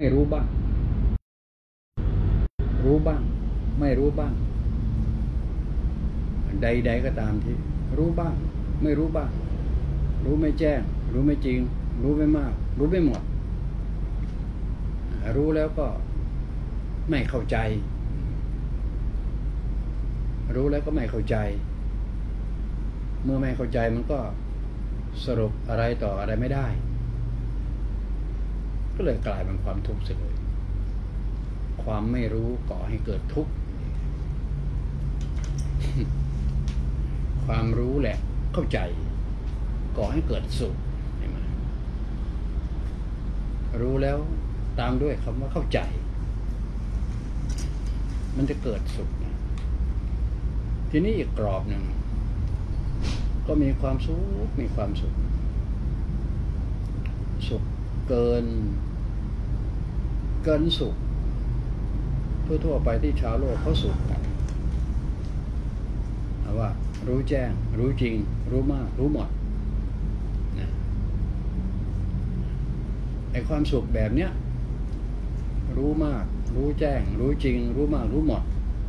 ไม่รู้บ้างรู้บ้างไม่รู้บ้างใดๆก็ตามที่รู้บ้างไม่รู้บ้างรู้ไม่แจ้งรู้ไม่จริงรู้ไม่มากรู้ไม่หมดรู้แล้วก็ไม่เข้าใจรู้แล้วก็ไม่เข้าใจเมื่อไม่เข้าใจมันก็สรุปอะไรต่ออะไรไม่ได้ก็เลยกลายเป็นความทุกข์เสียเลยความไม่รู้ก่อให้เกิดทุกข์ความรู้แหละเข้าใจก่อให้เกิดสุขเห็นไหมรู้แล้วตามด้วยคำว่าเข้าใจมันจะเกิดสุขนะทีนี้อีกกรอบหนึ่งก็มีความสุขมีความสุขสุขเกินสุขทั่วไปที่ชาวโลกเขาสุขกันว่ารู้แจ้งรู้จริงรู้มากรู้หมดนะไอ้ความสุขแบบเนี้ยรู้มากรู้แจ้งรู้จริงรู้มากรู้หมด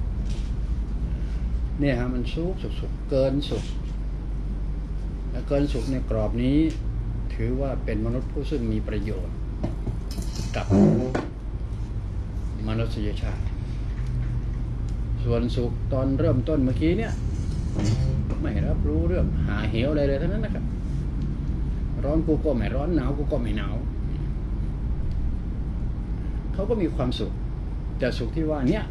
เนี่ยฮะมันสุขเกินสุขและเกินสุขในกรอบนี้ถือว่าเป็นมนุษย์ผู้ซึ่งมีประโยชน์กับมนุษยชาติส่วนสุขตอนเริ่มต้นเมื่อกี้เนี่ยไม่รับรู้เรื่องหาเหวอะไรเลยทั้งนั้นนะครับร้อนกูก็ไม่ร้อนหนาวกูก็ไม่หนาวเขาก็มีความสุขแต่สุขที่ว่าเนี่ย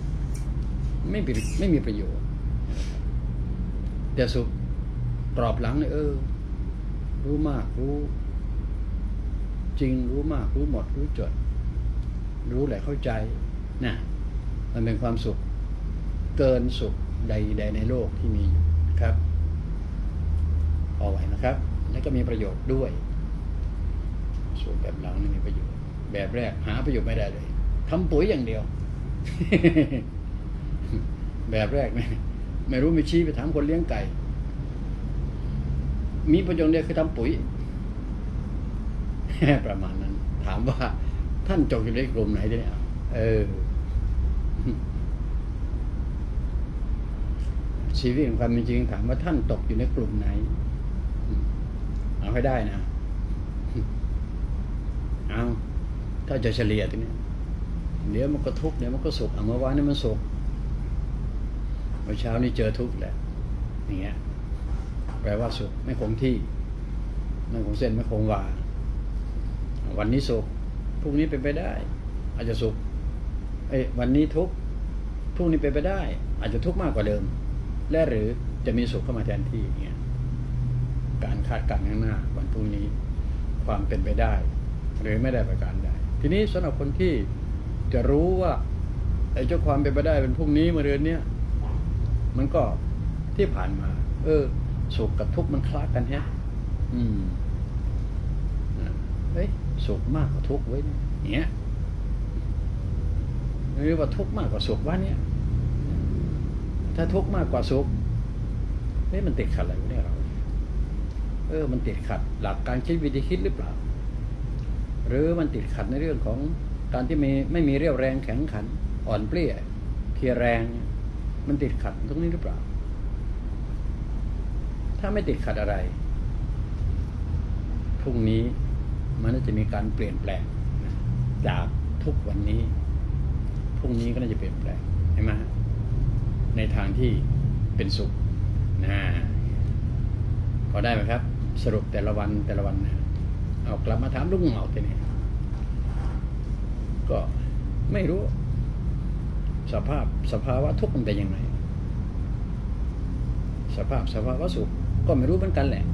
ไม่มีประโยชน์แต่สุขกรอบหลังเนี่ยรู้มากรู้จริงรู้มากรู้หมดรู้จดรู้แหละเข้าใจนะมันเป็นความสุขเกินสุขใดในโลกที่มีอยู่นะครับเอาไว้นะครับแล้วก็มีประโยชน์ด้วยส่วนแบบหลังนี่มีประโยชน์แบบแรกหาประโยชน์ไม่ได้เลยทำปุ๋ยอย่างเดียว แบบแรกไม่รู้ไม่ชี้ไปถามคนเลี้ยงไก่มีประโยชน์เดียวคือทำปุ๋ย ประมาณนั้นถามว่าท่านจบอยู่ในกลุ่มไหนเนี่ยชีวิตของความเป็นจริงถามว่าท่านตกอยู่ในกลุ่มไหนเอาให้ได้นะเอาถ้าจะเฉลี่ยทีนี้เดี๋ยวมันก็ทุกข์เดี๋ยวมันก็สุขเมื่อวานนี้มันสุขเมื่อเช้านี้เจอทุกข์แหละอย่างเงี้ยแปลว่าสุขไม่คงที่ไม่คงเส้นไม่คงวาวันนี้สุขพรุ่งนี้เป็นไปได้อาจจะสุขวันนี้ทุกข์พรุ่งนี้เป็นไปได้อาจจะทุกข์มากกว่าเดิมและหรือจะมีสุขเข้ามาแทนที่อย่างเงี้ยการคาดการณ์ข้างหน้าวันพรุ่งนี้ความเป็นไปได้หรือไม่ได้ประการใดทีนี้สำหรับคนที่จะรู้ว่าไอ้เจ้าความเป็นไปได้เป็นพรุ่งนี้มาเดือนเนี้ยมันก็ที่ผ่านมาสุขกับทุกข์มันคล้ายกันแฮะสุขมากกว่าทุกข์ไว้เนี่ยหรือว่าทุกข์มากกว่าสุขว่าเนี่ยถ้าทุกข์มากกว่าสุขมันติดขัดอะไรวะเนี่ยเรามันติดขัดหลักการคิดวิธีคิดหรือเปล่าหรือมันติดขัดในเรื่องของการที่ไม่มีเรี่ยวแรงแข็งขันอ่อนเปลี้ยเพลียแรงมันติดขัดตรงนี้หรือเปล่าถ้าไม่ติดขัดอะไรพรุ่งนี้มันน่าจะมีการเปลี่ยนแปลงจากทุกวันนี้พรุ่งนี้ก็น่าจะเปลี่ยนแปลงใช่ไหมในทางที่เป็นสุขพอได้ไหมครับสรุปแต่ละวันนะเอากลับมาถามลุงเหมาทีนี้ก็ไม่รู้สภาวะทุกข์มันเป็นยังไงสภาวะสุขก็ไม่รู้เหมือนกันแหละ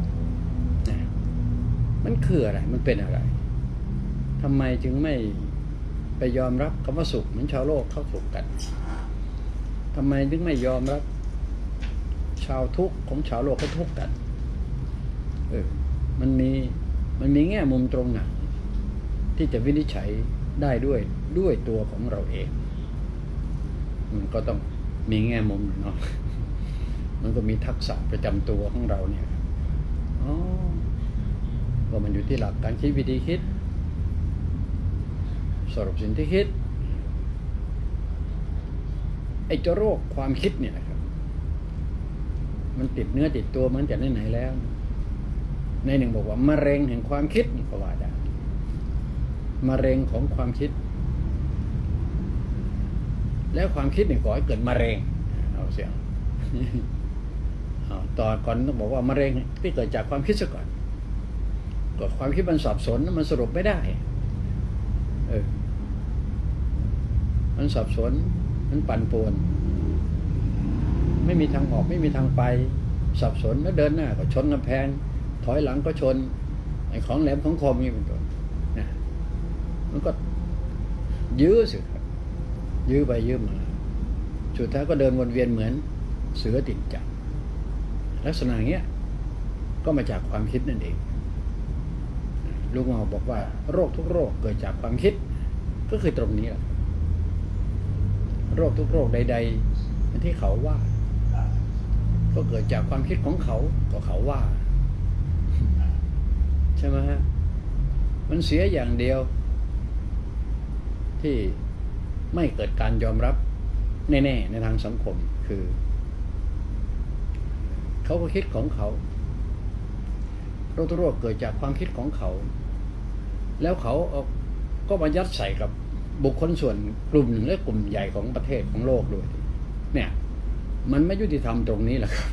มันคืออะไรมันเป็นอะไรทำไมจึงไม่ไปยอมรับคำว่าสุขเหมือนชาวโลกเขาสุขกันทำไมถึงไม่ยอมรับชาวทุกข์ของชาวโลกเขาทุกข์กันมันมีแง่มุมตรงไหนที่จะวินิจฉัยได้ด้วยตัวของเราเองมันก็ต้องมีแง่มุมเนาะมันก็มีทักษะประจำตัวของเราเนี่ยว่ามันอยู่ที่หลักการคิดวิธีคิดสรุปสิ่งที่คิดไอ้เจ้าโรคความคิดเนี่ยนะครับมันติดเนื้อติดตัวมันจากไหนๆแล้วในหนึ่งบอกว่ามะเร็งแห่งความคิดนี่ก็ว่าได้มะเร็งของความคิดแล้วความคิดเนี่ยก่อให้เกิดมะเร็งเอาเสียงต่อก่อนต้องบอกว่ามะเร็งที่เกิดจากความคิดซะก่อนก็ความคิดมันสับสนมันสรุปไม่ได้มันสับสนมันปั่นป่วนไม่มีทางออกไม่มีทางไปสับสนแล้วเดินหน้าก็ชนกำแพงถอยหลังก็ชนไอ้ของแหลมของคมนี่เป็นต้นนะมันก็ยื้อสิครับยื้อไปยื้อมาสุดท้ายก็เดินวนเวียนเหมือนเสือติดจับลักษณะอย่างเงี้ยก็มาจากความคิดนั่นเองลุงหมอบอกว่าโรคทุกโรคเกิดจากความคิดก็คือตรงนี้แหละโรคทุกโรคใดๆที่เขาว่าก็เกิดจากความคิดของเขาก็เขาว่าใช่ไหมฮะมันเสียอย่างเดียวที่ไม่เกิดการยอมรับแน่ๆในทางสังคมคือเขาก็คิดของเขาโรคทุกโรคเกิดจากความคิดของเขาแล้วเขาก็มายัดใส่กับบุคคลส่วนกลุ่มหนึ่งและกลุ่มใหญ่ของประเทศของโลกด้วยเนี่ยมันไม่ยุติธรรมตรงนี้แหละครับ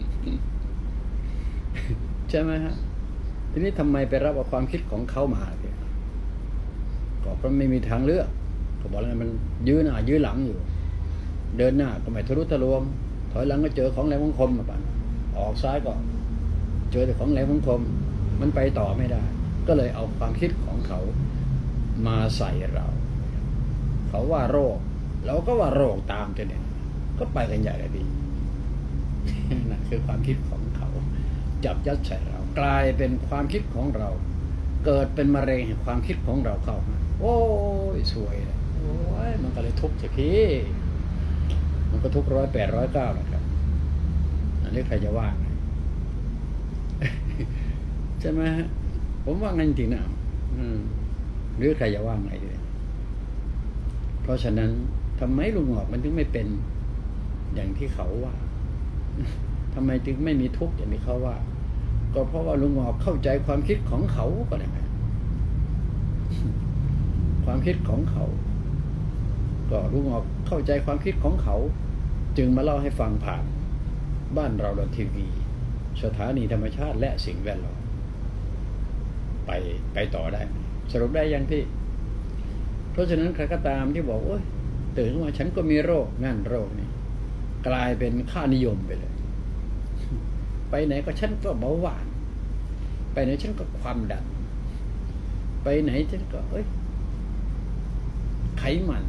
ใช่ไหมฮะทีนี้ทำไมไปรับเอาความคิดของเขามาเนี่ยก็เพราะไม่มีทางเลือกก็บอกแล้วมันยื้อหน้ายื้อหลังอยู่เดินหน้าก็ไม่ทะลุทะลวงถอยหลังก็เจอของแหลมคมมาปั่นออกซ้ายก็เจอแต่ของแหลมคมมันไปต่อไม่ได้ก็เลยเอาความคิดของเขามาใส่เราเขาว่าโรคเราก็ว่าโรคตามจะเนี่ยก็ไปกันใหญ่เลยดีนั่นคือความคิดของเขาจับยัดใส่เรากลายเป็นความคิดของเราเกิดเป็นมะเร็งแห่งความคิดของเราเข้ามาโอ้ยสวยเลยโอ้ยมันก็เลยทุกข์สิพี่มันก็ทุกข์108 109นะครับอันนี้ใครจะว่าไง ใช่ไหมผมว่างั้นจริงนะหรือใครจะว่าไงด้วยเพราะฉะนั้นทำไมลุงหงอกมันถึงไม่เป็นอย่างที่เขาว่าทำไมจึงไม่มีทุกข์อย่างที่เขาว่าก็เพราะว่าลุงหงอกเข้าใจความคิดของเขาก็ได้ไหมความคิดของเขาก็ลุงหงอกเข้าใจความคิดของเขาจึงมาเล่าให้ฟังผ่านบ้านเราทีวีสถานีธรรมชาติและสิ่งแวดล้อมไปต่อได้สรุปได้ยังพี่เพราะฉะนั้นใครก็ตามที่บอกโอ๊ยตื่นมาฉันก็มีโรคนั่นโรคนี้กลายเป็นค่านิยมไปเลยไปไหนก็ฉันก็เบาหวานไปไหนฉันก็ความดันไปไหนฉันก็ไขมัน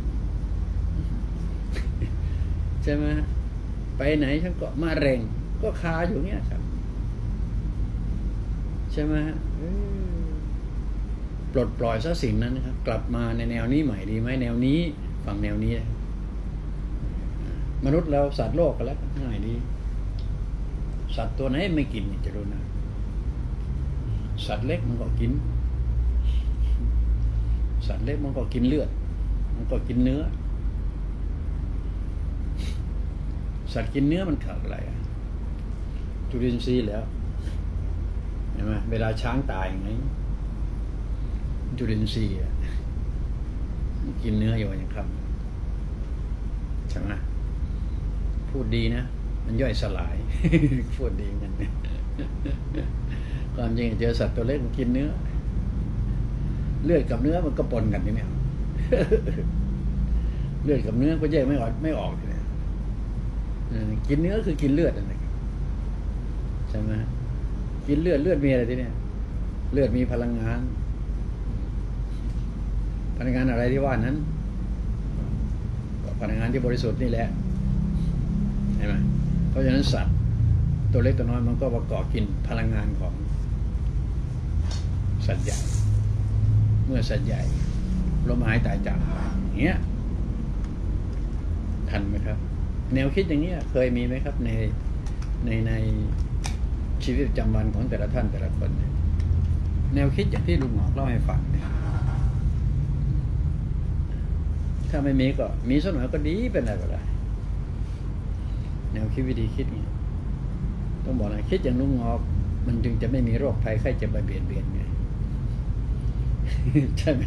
ใช่ไหมไปไหนฉันก็มะเร็งก็คาอยู่เนี้ยครับใช่ไหมปลดปล่อยซะสิ่งนั้นนะครับกลับมาในแนวนี้ใหม่ดีไหมแนวนี้ฟังแนวนี้มนุษย์เราสัตว์โลกกันแล้วง่ายดีสัตว์ตัวไหนไม่กินจะรู้นะสัตว์เล็กมันก็กินสัตว์เล็กมันก็กินเลือดมันก็กินเนื้อสัตว์กินเนื้อมันขาดอะไรจุลินทรีย์แล้วเห็นไหมเวลาช้างตายไงจุลินทรีย์กินเนื้ออยู่อย่างครับใช่ไหมพูดดีนะมันย่อยสลาย พูดดีกันความจริงเจอสัตว์ตัวเล็กมันกินเนื้อเลือดกับเนื้อมันก็ปนกันนี่เนี่ย เลือดกับเนื้อก็แยกไม่ออกทีเนี่ยกินเนื้อคือกินเลือดอะไรใช่ไหมกินเลือดมีอะไรทีเนี่ยเลือดมีพลังงานอะไรที่ว่านั้นพลังงานที่บริสุทธิ์นี่แหละเห็นไหมเพราะฉะนั้นสัตว์ตัวเล็กตัวน้อยมันก็ประกอบกินพลังงานของสัตว์ใหญ่เมื่อสัตว์ใหญ่ล้มหายตายจากไปอย่างเงี้ยทันไหมครับแนวคิดอย่างนี้เคยมีไหมครับในชีวิตประจำวันของแต่ละท่านแต่ละคนแนวคิดอย่างที่ลุงหมอกเล่าให้ฟังเนี่ยถ้าไม่มีก็มีสักหน่อยก็ดีเป็นอะไรก็ได้แนวคิดวิธีคิดนี่ต้องบอกนะคิดอย่างลุงงอกมันจึงจะไม่มีโรคภัยไข้เจ็บมาเบียดเบียนไง ใช่ไหม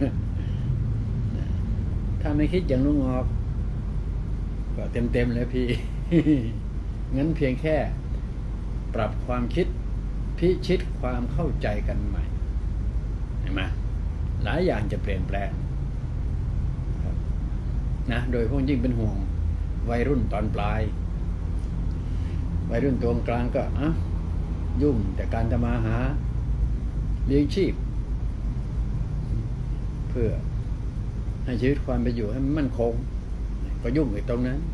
ถ้าไม่คิดอย่างลุงงอกก็เต็มเลยพี่ งั้นเพียงแค่ปรับความคิดพิชิตความเข้าใจกันใหม่เห็นไหมหลายอย่างจะเปลี่ยนแปลงนะโดยพวกยิ่งเป็นห่วงวัยรุ่นตอนปลายวัยรุ่นตัวกลางก็ยุ่งแต่การทำมาหาเลี้ยงชีพเพื่อให้ชีวิตความเป็นอยู่ให้มันมั่นคงก็ยุ่งอยู่ตรงนั้น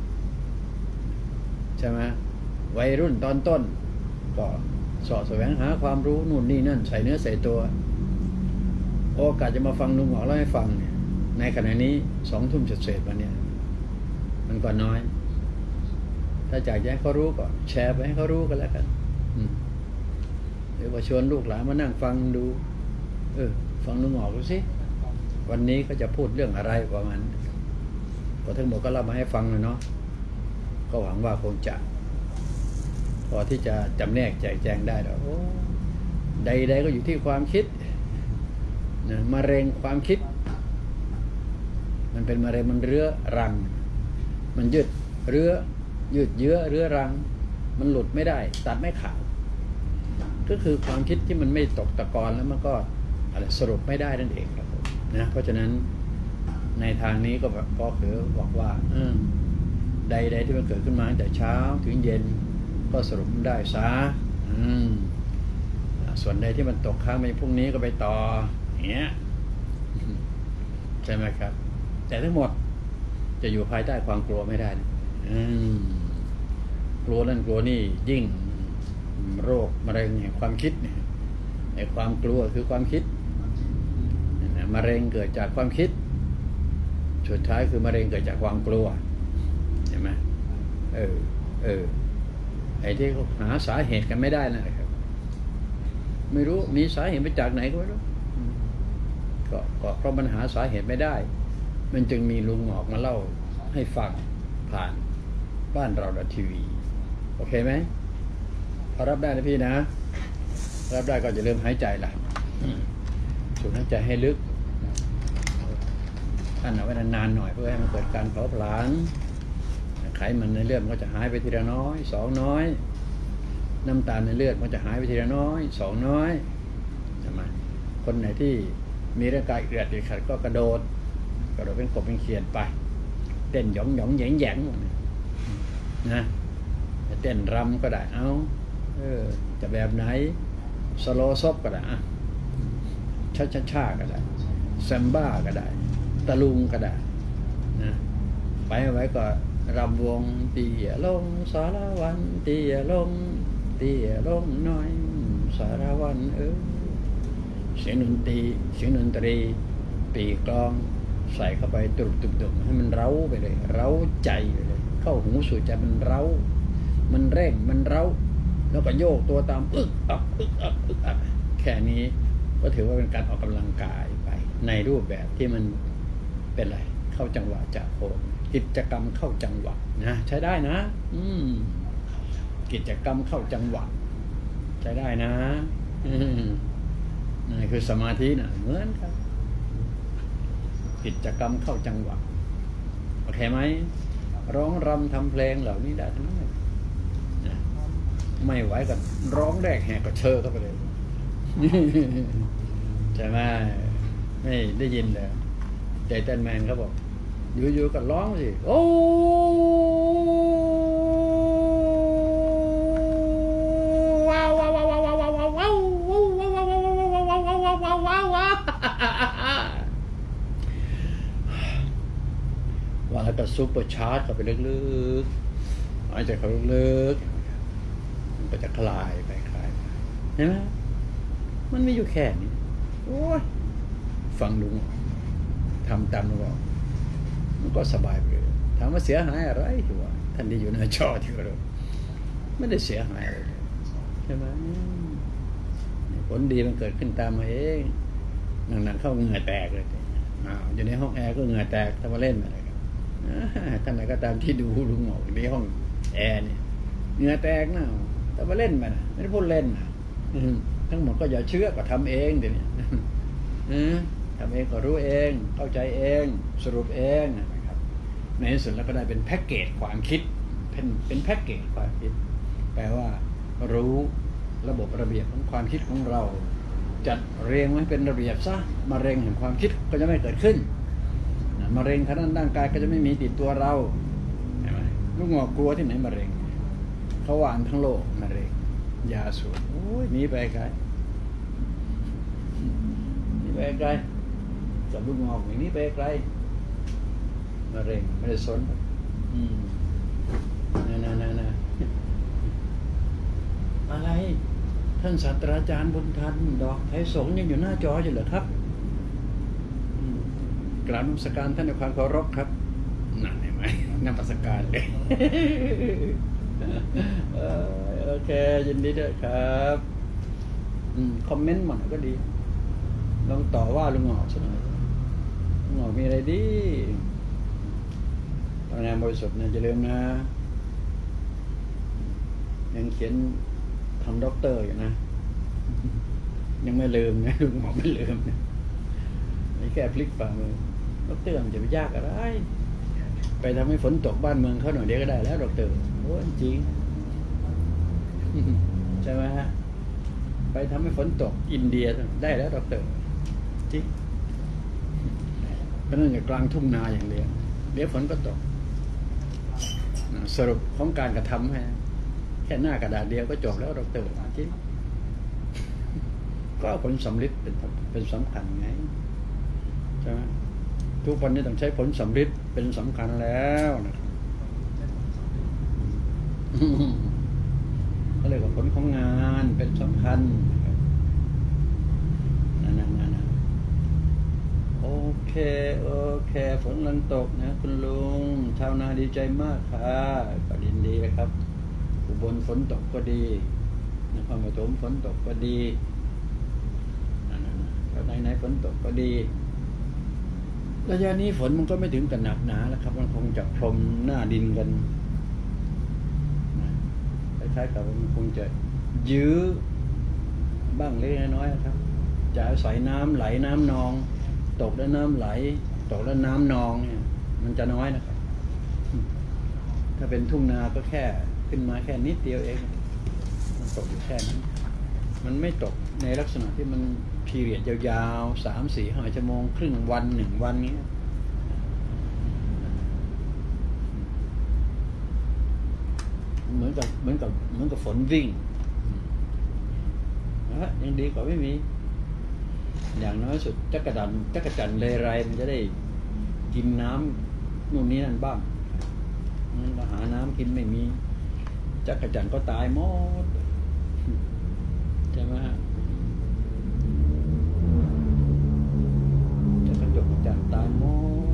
ใช่ไหมวัยรุ่นตอนต้นก็สอบแสวงหาความรู้นู่นนี่นั่นใส่เนื้อใส่ตัวโอกาสจะมาฟังลุงหมอเล่าให้ฟังเนี่ยในขณะนี้20:00 นเศษวันเนี้ยมันก็น้อยถ้าจากให้เขารู้ก็แชร์ไปให้เขารู้กันแล้วกันหรือว่าชวนลูกหลานมานั่งฟังดูฟังลุงหมอดูสิวันนี้ก็จะพูดเรื่องอะไรประมาณก็ทั้งหมดก็เล่ามาให้ฟังเลยเนาะก็หวังว่าคงจะพอที่จะจำแนกแจกแจงได้แล้วใดๆก็อยู่ที่ความคิดนะมะเร็งความคิดมันเป็นมะเร็งมันเรื้อรังมันยืดเยื้อเรื้อรังมันหลุดไม่ได้ตัดไม่ขาดก็คือความคิดที่มันไม่ตกตะกอนแล้วมันก็สรุปไม่ได้นั่นเองครับนะเพราะฉะนั้นในทางนี้ก็คือบอกว่าใดๆที่มันเกิดขึ้นมาตั้งแต่เช้าถึงเย็นก็สรุปได้ซะส่วนใดที่มันตกค้างไปพรุ่งนี้ก็ไปต่ออย่างเงี้ยใช่ไหมครับแต่ทั้งหมดจะอยู่ภายใต้ความกลัวไม่ได้กลัวนั่นกลัวนี่ยิ่งโรคมะเร็งแห่งความคิดเนี่ยไอ้ความกลัวคือความคิดมะเร็งเกิดจากความคิดสุดท้ายคือมะเร็งเกิดจากความกลัวใช่ไหมไอ้ที่เขาหาสาเหตุกันไม่ได้นะครับไม่รู้มีสาเหตุมาจากไหนก็ไม่รู้ก็เพราะมันหาสาเหตุไม่ได้มันจึงมีลุงหมอกมาเล่าให้ฟังผ่านบ้านเราทีวีโอเคไหมพอรับได้นะพี่นะรับได้ก็จะเริ่มหายใจละสูดหายใจให้ลึกท่านเอาไว้นานๆหน่อยเพื่อให้มันเกิดการเผาผลาญไขมันในเลือดมันก็จะหายไปทีละน้อย2น้อยน้ำตาลในเลือดมันจะหายไปทีละน้อย2น้อยใช่ไหมคนไหนที่มีร่างกายเอือดติดขัดก็กระโดดเป็นกบเป็นเขียดไปเต้นหยองแหยงนะเต้นรำก็ได้จะแบบไหนสโลซบก็ได้ช้าก็ได้แซมบ้าก็ได้ตะลุงก็ได้นะไปไว้ก็รำวงเตี้ยลงสารวันเตี้ยลงน้อยสารวันเสียงดนตรีปีกลองใส่เข้าไปตุ่มให้มันเร้าไปเลยเร้าใจไปเลยเข้าหูสู่ใจมันเร้ามันเร่งมันเร้าแล้วก็โยกตัวตามอึกอักแค่นี้ก็ถือว่าเป็นการออกกำลังกายไปในรูปแบบที่มันเป็นอะไรเข้าจังหวะจากโคนกิจกรรมเข้าจังหวะนะใช้ได้นะกิจกรรมเข้าจังหวะใช้ได้นะนี่คือสมาธินะเหมือนกันกิจกรรมเข้าจังหวะโอเคไหมร้องรำทำเพลงเหล่านี้ได้ทั้งนั้นไม่ไหวกันร้องแรกแหกก็เชิญเข้าไปเลยใช่ไหมไม่ได้ยินเลยใจเต้นแมนเขาบอกอยู่ๆก็ร้องสิโอ้ว้าวว่าแล้วก็ซุปเปอร์ชาร์จเข้าไปลึกๆหายใจเข้าลึกๆมันก็จะคลายไปเห็นไหมมันมีอยู่แค่นี้โอ้ยฟังลุงทำตามลุงบอกมันก็สบายไปเลยถามว่าเสียหายอะไรที่ว่าท่านที่อยู่ในจอที่เราไม่ได้เสียหายอะไรใช่ไหมผลดีมันเกิดขึ้นตามมาเองนั่งๆเข้าเหงื่อแตกเลยอยู่ในห้องแอร์ก็เหงื่อแตกถ้ามาเล่นอะไรกันท่านไหนก็ตามที่ดูลุงหมอกในห้องแอร์เนี่ยเหงื่อแตกนะแต่มาเล่นมันไม่ได้พูดเล่นนะทั้งหมดก็อย่าเชื่อก็ทำเองเดี๋ยวนี้ทำเองก็รู้เองเข้าใจเองสรุปเองนะครับในที่สุดแล้วก็ได้เป็นแพ็กเกจความคิดเป็นแพ็กเกจความคิดแปลว่ารู้ระบบระเบียบของความคิดของเราจัดเรียงไว้เป็นระเบียบซะมะเร็งแห่งความคิดก็จะไม่เกิดขึ้นมะเร็งทางด้านร่างกายก็จะไม่มีติดตัวเราเห็นไหมลูกงอกกลัวที่ไหนมะเร็งเขาวางทั้งโลกมะเร็งยาสูบหนีไปไกลหนีไปไกลจับลูกงอกอย่างนี้ไปไกลมะเร็งไม่ได้สนน่อะไรท่านศาสตราจารย์บุญทันดอกไทยสงฆ์ยังอยู่หน้าจออยู่เหรอครับกราบนมัสการท่านในความเคารพครับนั่นเห็นไหมนมัสการเลยโอเคยินดีด้วยครับคอมเมนต์มาหน่อยก็ดีลองต่อว่าลุงหงอกสักหน่อยลุงหงอกมีอะไรดีภาวนาบริสุทธิ์นะอย่าลืมนะยังเขียนทำด็อกเตอร์อยู่นะยังไม่ลืมนะลุงหมอไม่ลืมนะนี่แค่พลิกฝ่ามือด็อกเตอร์มันจะไปยากอะไรไปทำให้ฝนตกบ้านเมืองเขาหน่อยเดียวก็ได้แล้วด็อกเตอร์โอ้จริงใช่ไหมฮะไปทำให้ฝนตกอินเดียได้แล้วด็อกเตอร์จริงเพราะนั่นอย่ากลางทุ่งนาอย่างเดียวเดี๋ยวฝนก็ตกสรุปของการกระทำให้แค่หน้ากระดาษเดียวก็จบแล้วดร.จริงก็ผลสำลิดเป็นสำคัญไงใช่ไหมทุกวันนี้ต้องใช้ผลสำลิดเป็นสำคัญแล้วนะครับก็เลยกับผลของงานเป็นสำคัญนั่นโอเคฝนกำลังตกนะคุณลุงชาวนาดีใจมากค่ะก็ยินดีนะครับอุบลฝนตกก็ดีนครปฐมฝนตกก็ดีแล้วไหนฝนตกก็ดีระยะนี้ฝนมันก็ไม่ถึงกับหนักหนาแล้วครับมันคงจะพรมหน้าดินกันคล้ายๆกับมันคงจะยื้อบ้างเล็กน้อยครับจะอาศัยน้ำไหลน้ำนองตกแล้วน้ำไหลตกแล้วน้ำนองเนี่ยมันจะน้อยนะครับถ้าเป็นทุ่งนาก็แค่ขึ้นมาแค่นิดเดียวเองมันตกอยู่แค่นั้นมันไม่ตกในลักษณะที่มันพีเรียดยาวๆ3-4-5 ชั่วโมงครึ่งวัน1 วันนี้เหมือนกับฝนวิ่งยังดีกว่าไม่มีอย่างน้อยสุดจักรจันทร์เลไรมันจะได้กินน้ำนู่นนี่นั่นบ้างมันก็หาน้ำกินไม่มีจักรจันทร์ก็ตายหมดใช่ไหมฮะจักรจันทร์ตายหมด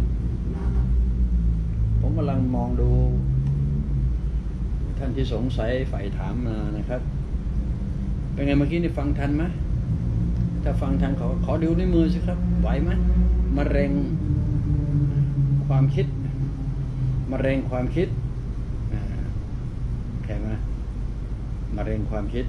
ผมกำลังมองดูท่านที่สงสัยใฝ่ถามมานะครับเป็นไงเมื่อกี้นี่ฟังทันไหมถ้าฟังทันขอดูในมือสิครับไหวไหมมะเร็งความคิดมะเร็งความคิดแค่ไหมมะเร็งความคิด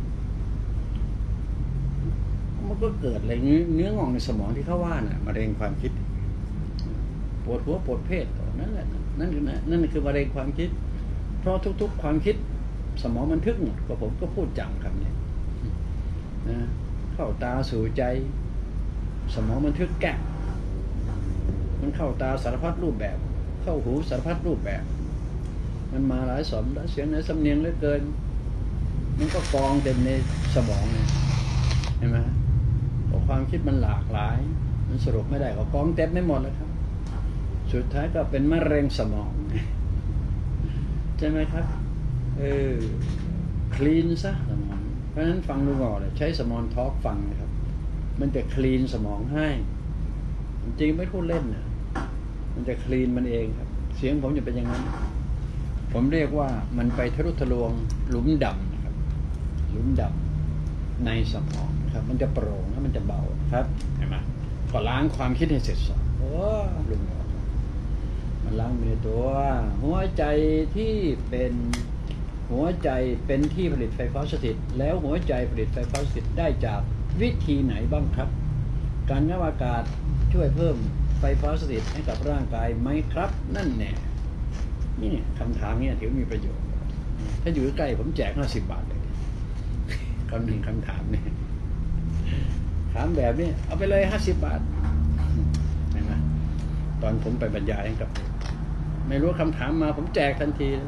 มันก็เกิดอะไรเนื้องอกในสมองที่เขาว่าน่ะมะเร็งความคิดปวดหัวปวดเพศนั่นแหละนั่นคือมะเร็งความคิดเพราะทุกๆความคิดสมองมันทึกหมดก็ผมก็พูดจำคำนี้นะเข้าตาสู่ใจสมองมันทึกแกะมันเข้าตาสารพัดรูปแบบเข้าหูสารพัดรูปแบบมันมาหลายเสียงหลายสำเนียงเหลือเกินมันก็กองเต็มในสมองเห็นไหมความคิดมันหลากหลายมันสรุปไม่ได้ก็กองเต็มไม่หมดเลยครับสุดท้ายก็เป็นมะเร็งสมองใช่ไหมครับคลีนซะสมองเพราะฉะนั้นฟังดูก่อนเลยใช้สมองทอล์กฟังนะครับมันจะคลีนสมองให้จริงไม่พูดเล่นนะมันจะคลีนมันเองครับเสียงผมจะเป็นอย่างนั้นผมเรียกว่ามันไปทะลุทะลวงหลุมดำนะครับหลุมดำในสมองนะครับมันจะโปร่งแล้วมันจะเบาครับเห็นไหมก็ล้างความคิดให้เสร็จสรรพโอ้ลุงบอกมันล้างอยู่ในตัวหัวใจที่เป็นหัวใจเป็นที่ผลิตไฟฟ้าสถิตแล้วหัวใจผลิตไฟฟ้าสถิตได้จากวิธีไหนบ้างครับการงับอากาศช่วยเพิ่มไฟฟ้าสถิตให้กับร่างกายไหมครับนั่นแน่นี่เนี่ยคำถามเนี่ยถือมีประโยชน์ถ้าอยู่ใกล้ผมแจก50 บาทเลยคำหนึ่งคำถามเนี่ยถามแบบนี้เอาไปเลย50 บาทเห็นไหมตอนผมไปบรรยายให้กับไม่รู้คำถามมาผมแจกทันที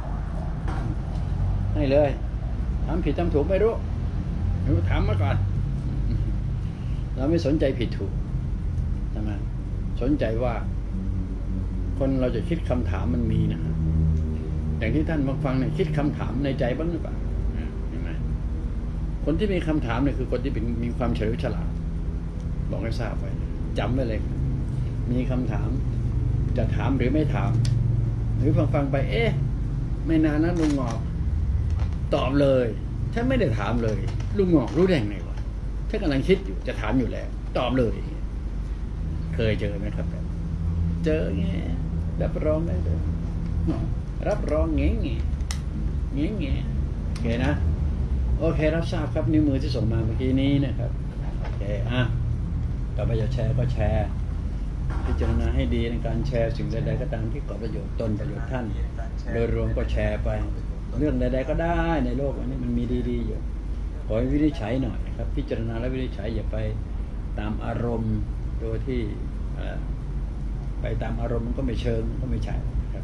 ให้เลยถามผิดถามถูกไม่รู้ถามมาก่อนเราไม่สนใจผิดถูกใช่ไหมสนใจว่าคนเราจะคิดคำถามมันมีนะอย่างที่ท่านมาฟังเนี่ยคิดคำถามในใจบ้างหรือเปล่าเห็นไหมคนที่มีคำถามเนี่ยคือคนที่มีความเฉลียวฉลาดบอกให้ทราบไว้จำไว้เลยมีคำถามจะถามหรือไม่ถามหรือฟังไปไม่นานนะลุงงอกตอบเลยถ้าไม่ได้ถามเลยลุงงอกรู้ได้ไงวะถ้ากำลังคิดอยู่จะถามอยู่แล้วตอบเลยเคยเจอไหมครับเจอไงรับรองได้เลยรับรองเงี้ยโอเคนะโอเครับทราบครับนิ้วมือที่ส่งมาเมื่อกี้นี้นะครับโอเคต่อไปจะแชร์ก็แชร์พิจารณาให้ดีในการแชร์สิ่งใดๆก็ตามที่ก่อประโยชน์ตนประโยชน์ท่านโดยรวมก็แชร์ไปเรื่องใดๆก็ได้ในโลกนี้มันมีดีๆอยู่ขอให้วินิจฉัยหน่อยนะครับพิจารณาและวินิจฉัยอย่าไปตามอารมณ์โดยที่ไปตามอารมณ์มันก็ไม่เชิงก็ไม่ใช่ครับ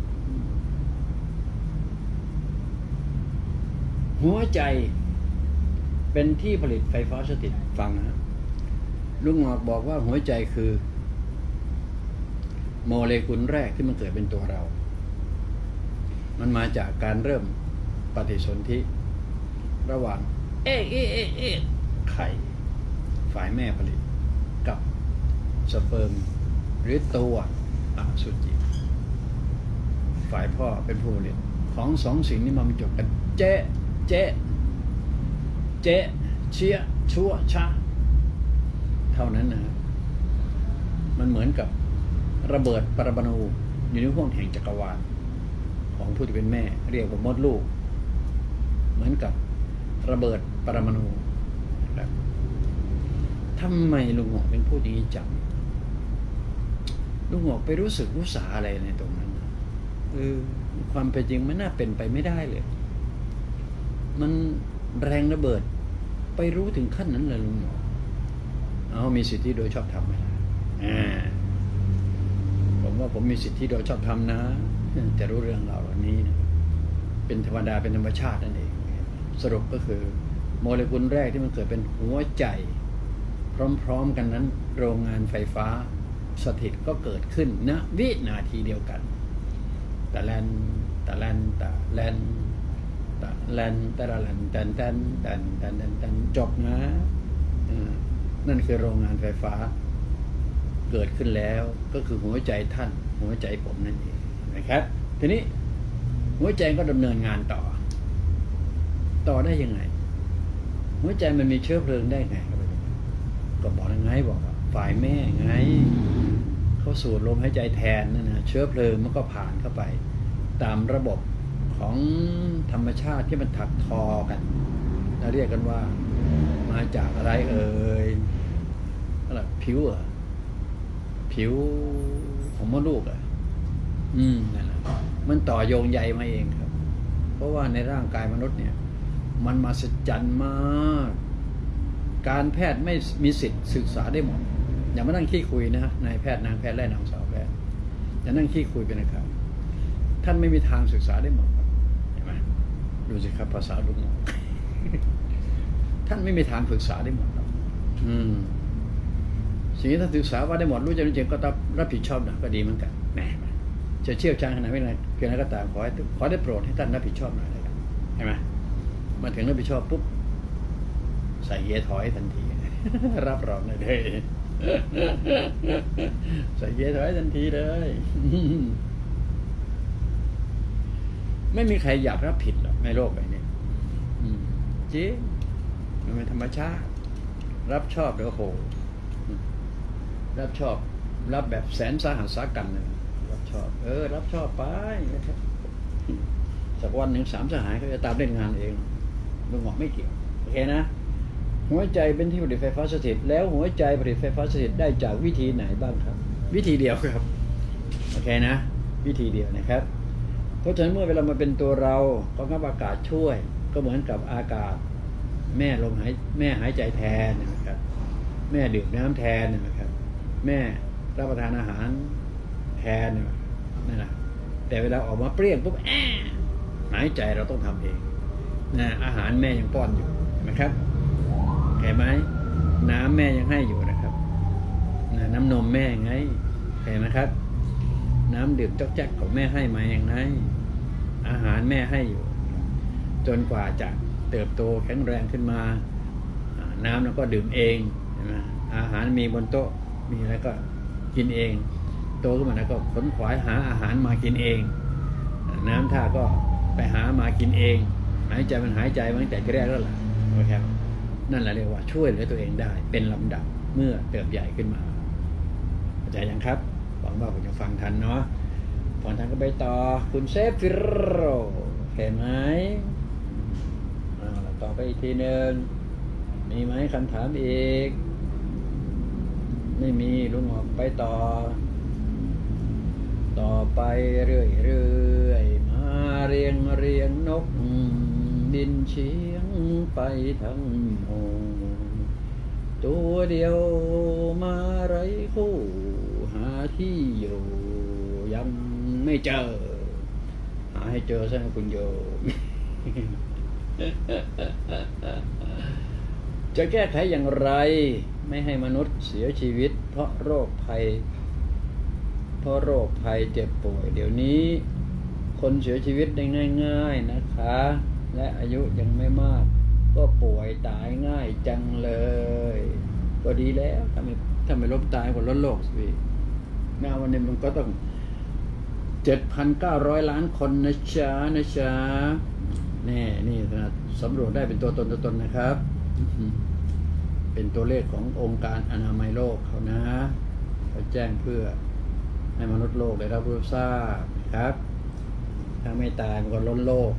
หัวใจเป็นที่ผลิตไฟฟ้าสถิตฟังนะลุงหงอกบอกว่าหัวใจคือโมเลกุลแรกที่มันเกิดเป็นตัวเรามันมาจากการเริ่มปฏิสนธิระหว่างไข่ฝ่ายแม่ผลิตกับสเปิร์มหรือตัวอสุจิฝ่ายพ่อเป็นผู้ผลิตของสองสิ่งนี้มาบรรจบกันเจ๊เชี่ยชั่วชะเท่านั้นนะมันเหมือนกับระเบิดปรมาณูอยู่ในห้วงแห่งจักรวาลของผู้ที่เป็นแม่เรียกว่ามดลูกเหมือนกับระเบิดปรมาณูนะครับทำไมลุงหงอกเป็นผู้อย่างนี้จังลุงหงอกไปรู้สึกรู้สาอะไรในตรงนั้นความเป็นจริงมันน่าเป็นไปไม่ได้เลยมันแรงระเบิดไปรู้ถึงขั้นนั้นเลยลุงหงอกมีสิทธิโดยชอบธรรมไหมล่ะผมว่าผมมีสิทธิโดยชอบธรรมนะจะรู้เรื่องเหล่านี้นะเป็นธรรมดาเป็นธรรมชาตินั่นเองสรุปก็คือโมเลกุลแรกที่มันเกิดเป็นหัวใจพร้อมๆกันนั้นโรงงานไฟฟ้าสถิตก็เกิดขึ้นณวินาทีเดียวกันแต่แลนจบนะนั่นคือโรงงานไฟฟ้าเกิดขึ้นแล้วก็คือหัวใจท่านหัวใจผมนั่นเองนะครับทีนี้หัวใจก็ดำเนินงานต่อได้ยังไงหัวใจมันมีเชื้อเพลิงได้ไงก็บอกยังไงบอกว่าฝ่ายแม่ไงเขาสูดลมหายใจแทนนั่นนะเชื้อเพลิงมันก็ผ่านเข้าไปตามระบบของธรรมชาติที่มันถักทอกันเราเรียกกันว่ามาจากอะไรอะไรผิวของมดลูกนั่นแหละมันต่อโยงใยมาเองครับเพราะว่าในร่างกายมนุษย์เนี่ยมันมหัศจรรย์มากการแพทย์ไม่มีสิทธิ์ศึกษาได้หมดอย่ามานั่งขี้คุยนะนายแพทย์นางแพทย์และนางสาวแพทย์อย่านั่งขี้คุยเป็นนะครับท่านไม่มีทางศึกษาได้หมดเห็นไหมดูสิครับภาษาลุงท่านไม่มีทางศึกษาได้หมดครับสิ่งที่ท่านศึกษาว่าได้หมดรู้จริงๆก็ต้องรับผิดชอบนะก็ดีเหมือนกันแหมจะเชี่ยวชาญขนาดไหนเพียงไรก็ตามขอได้โปรดให้ท่านรับผิดชอบหน่อยเลยครับเห็นไหมมาถึงรับผิดชอบปุ๊บใส่เกียร์ถอยทันทีรับรองเลยใส่เกียร์ถอยทันทีเลยไม่มีใครอยากรับผิดหรอกในโลกใบนี้จริงมันเป็นธรรมชาติรับชอบเดี๋ยวโหรับชอบรับแบบแสนสาหัสสากันเลยรับชอบรับชอบไปนะครับสักวันหนึ่ง3 สหายเขาจะตามเล่นงานเองลุงหมอไม่เกี่ยวโอเคนะหัวใจเป็นที่ผลิตไฟฟ้าสถิตแล้วหัวใจผลิตไฟฟ้าสถิตได้จากวิธีไหนบ้างครับวิธีเดียวครับโอเคนะวิธีเดียวนะครับเพราะฉะนั้นเมื่อเวลามาเป็นตัวเรากองทัพอากาศช่วยก็เหมือนกับอากาศแม่หายใจแทนนะครับแม่ดื่มน้ำแทนนะครับแม่รับประทานอาหารแทนนั่นแหละแต่เวลาออกมาเปรี้ยงปุ๊บหายใจเราต้องทำเองนะอาหารแม่ยังป้อนอยู่นะครับเห็นไหมน้ำแม่ยังให้อยู่นะครับน้ำนมแม่ไงเห็นไหมครับน้ำดื่มจ๊อกแจ๊กของแม่ให้มาอย่างไรอาหารแม่ให้อยู่จนกว่าจะเติบโตแข็งแรงขึ้นมาน้ำเราก็ดื่มเองใช่ไหมอาหารมีบนโต๊ะมีแล้วก็กินเองโตขึ้นมาแล้วก็ขนขวายหาอาหารมากินเองน้ำท่าก็ไปหามากินเองหายใจมันหายใจมาตั้งแต่แรกแล้วล่ะนะครับนั่นแหละเรียกว่าช่วยเหลือตัวเองได้เป็นลำดับเมื่อเติบใหญ่ขึ้นมาเข้าใจยังครับหวังว่าคุณจะฟังทันเนาะฟังทันก็ไปต่อคุณเซฟฟิโรเห็นไหมต่อไปอีกทีหนึ่งมีไหมคำถามอีกไม่มีลุงออกไปต่อไปเรื่อยมาเรียงนกบินเฉียงไปทั้งหงตัวเดียวมาไร้คู่หาที่อยู่ยังไม่เจอหาให้เจอซะนะคุณโยม จะแก้ไขอย่างไรไม่ให้มนุษย์เสียชีวิตเพราะโรคภัยเจ็บป่วยเดี๋ยวนี้คนเสียชีวิตได้ง่ายๆนะคะและอายุยังไม่มากก็ป่วยตายง่ายจังเลยก็ดีแล้วถ้าไม่ล้มตายคนล้นโลกสิงานวันนี้มันก็ต้อง 7,900 ล้านคนนะจ๊ะนี่นะสำรวจได้เป็นตัวตนนะครับเป็นตัวเลขขององค์การอนามัยโลกเขานะเขาแจ้งเพื่อให้มนุษย์โลกได้รับรู้ทราบครับถ้าไม่ตายมันก็ล้นโลก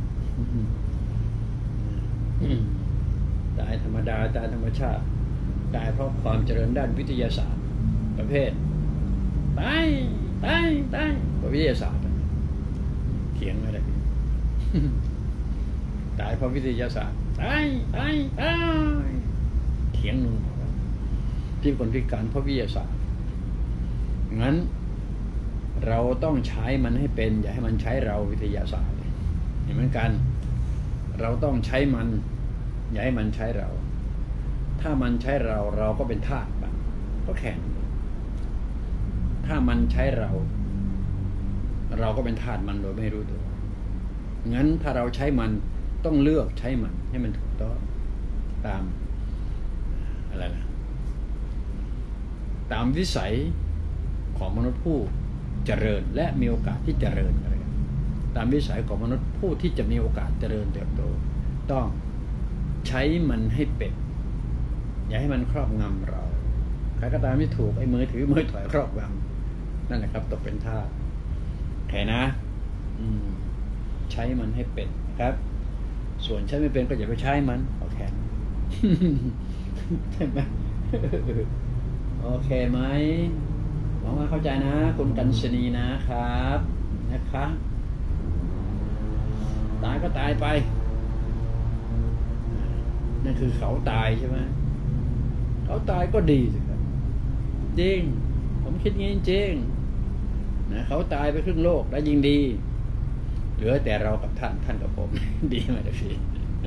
ตายธรรมดาตายธรรมชาติตายเพราะความเจริญด้านวิทยาศาสตร์ประเภทตายวิทยาศาสตร์เถียงไม่ได้ตายเพราะวิทยาศาสตร์ตายเถียงนุ่งที่คนพิการเพราะวิทยาศาสตร์งั้นเราต้องใช้มันให้เป็นอย่าให้มันใช้เราวิทยาศาสตร์เหมือนกันเราต้องใช้มันอย่าให้มันใช้เราถ้ามันใช้เราก็เป็นทาสมันก็แข่งถ้ามันใช้เราก็เป็นทาสมันโดยไม่รู้ตัวงั้นถ้าเราใช้มันต้องเลือกใช้มันให้มันถูกต้องตามอะไรล่ะตามวิสัยของมนุษย์ผู้เจริญและมีโอกาสที่เจริญอะไรตามวิสัยของมนุษย์ผู้ที่จะมีโอกาสเจริญเติบโตต้องใช้มันให้เป็นอย่าให้มันครอบงำเราใครก็ตามที่ถูกไอ้มือถือมือถอยครอบงำนั่นแหละครับตกเป็นทาสแค่นะใช้มันให้เป็นครับส่วนใช้ไม่เป็นก็อย่าไปใช้มันเอาแค่ใช่ไหมโอเคไหมหวังว่าเข้าใจนะคุณกัญชนีนะครับนะคะตายก็ตายไปนั่นคือเขาตายใช่ไหมเขาตายก็ดีสิครับจริงผมคิดงี้จริงนะเขาตายไปครึ่งโลกแล้วยิ่งดีเหลือแต่เรากับท่านกับผมดีไหมล่ะพี่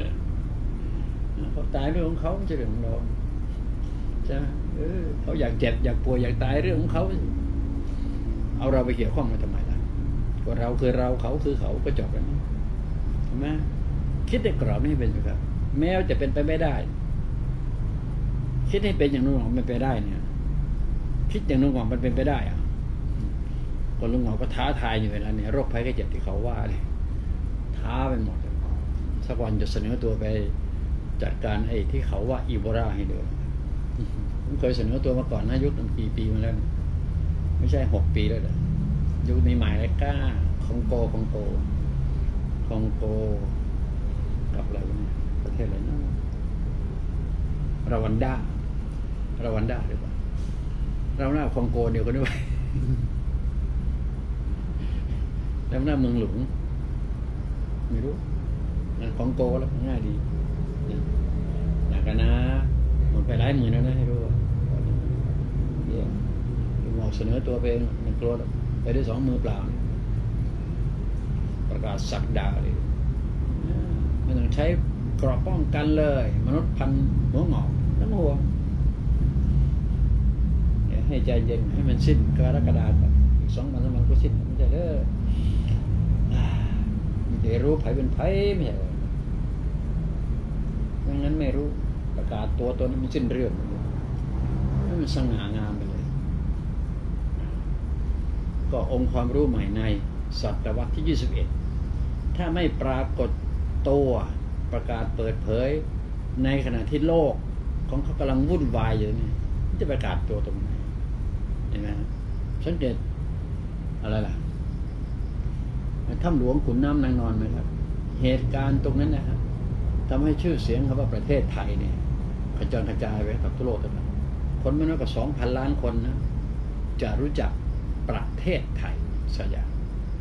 เขาตายเรื่องของเขาไม่ใช่เรื่องของเราใช่ไหมเขาอยากเจ็บอยากป่วยอยากตายเรื่องของเขาเอาเราไปเกี่ยวข้องมาทำไมล่ะก็เราคือเราเขาคือเขาก็จบแล้วใช่ไหมคิดในกรอบนี้เป็นไหมครับแม้จะเป็นไปไม่ได้คิดให้เป็นอย่างนู้นของมันไปได้เนี่ยคิดอย่างนู้นของมันเป็นไปได้อะคนลุงหมอก็ท้าทายอยู่เวลาเนี่ยโรคภัยไข้เจ็บที่เขาว่าเลยท้าไปหมดสักวันจะเสนอตัวไปจัดการไอ้ที่เขาว่าอีโบลาให้ดูผมเคยเสนอตัวมาก่อนนะยุคตั้งกี่ปีมาแล้วไม่ใช่6 ปีแล้วเหรอยุคนี้ใหม่เลยก้าคองโกกับอะไรเนี่ยประเทศอะไรนะรวันด้าหรือเปล่าเราหน้าคองโกเดียวกันด้วยแล้วหน้าเมืองหลวงไม่รู้คองโกแล้วง่ายดีหนักกันนะหมดไปหลายหมื่นแล้วนะให้รู้เดี๋ยวหมอกเสนอตัวเป็นมันกลัวไปด้วย2 มือเปล่าประกาศสักดาเลยไม่ต้องใช้เกราะป้องกันเลยมนุษย์พันหัวหงอกน้ำหัวให้ใจเย็นให้มันสิ้นกรกฎาคมอีก2 วัน3 วันก็สิ้นไม่ใช่เด้อเดี๋ยวรู้ไผเป็นไผไม่ใช่ไม่งั้นไม่รู้ประกาศตัวนั้นมันสิ้นเรื่องให้มันสง่างามไปเลยก็องค์ความรู้ใหม่ในศตวรรษที่21ถ้าไม่ปรากฏตัวประกาศเปิดเผยในขณะที่โลกของเขากำลังวุ่นวายอยู่นี่จะประกาศตัวตรงไหนเห็นไหมสังเกตอะไรล่ะถ้ำหลวงขุนน้ำนางนอนไหมครับเหตุการณ์ตรงนั้นนะครับทำให้ชื่อเสียงคำว่าประเทศไทยเนี่ยกระจายไปกับทั่วโลกกันคนไม่น้อยกว่า 2,000 ล้านคนนะจะรู้จักประเทศไทยสักอย่าง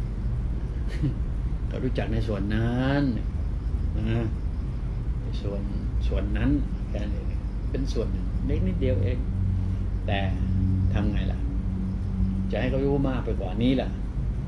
ก็รู้จักในส่วนนั้นนะส่วนนั้นแค่นี้เป็นส่วนหนึ่งเล็กนิดเดียวเองแต่ทำไงล่ะจะให้เขารู้มากไปกว่านี้ล่ะ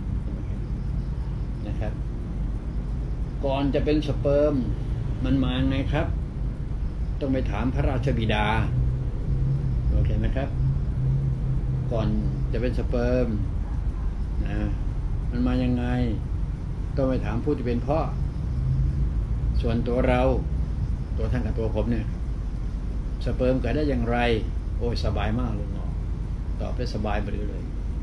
นะครับก่อนจะเป็นสเปิร์มมันมาไงครับต้องไปถามพระราชบิดาโอเคไหมครับก่อนจะเป็นสเปิร์มนะมันมายังไงต้องไปถามผู้ที่เป็นพ่อส่วนตัวเราตัวท่านกับตัวผมเนี่ยสเปิร์มเกิดได้อย่างไรโอ้ยสบายมากลุงหมอตอบได้สบายไปเลย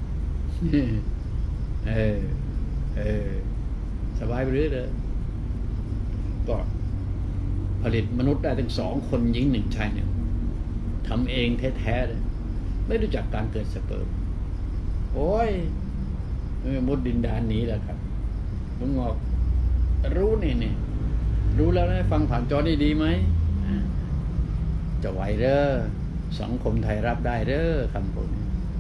สบายไปเลยก็ผลิตมนุษย์ได้ถึง2 คนหญิง1 ชาย1ทำเองแท้ๆเลยไม่รู้จักการเกิดสเปิร์มโอ้ยมุดดินดานหนีแล้วครับลุงหมอรู้เนี่ยรู้แล้วนะฟังผ่านจอนี่ดีไหมจะไหวเด้อสังคมไทยรับได้เด้อคำพูด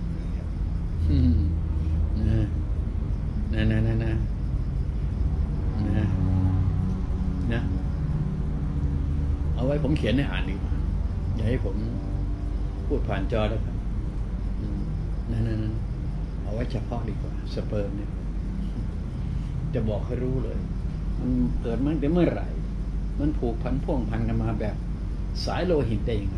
นะเอาไว้ผมเขียนให้อ่านดีกว่าอย่าให้ผมพูดผ่านจอแล้วครับเอาไว้เฉพาะดีกว่าสเปิร์มเนี่ยจะบอกให้รู้เลยมันเกิดมาตั้งแต่เมื่อไหร่มันผูกพันพ่วงพันกันมาแบบสายโลหิตได้ยังไง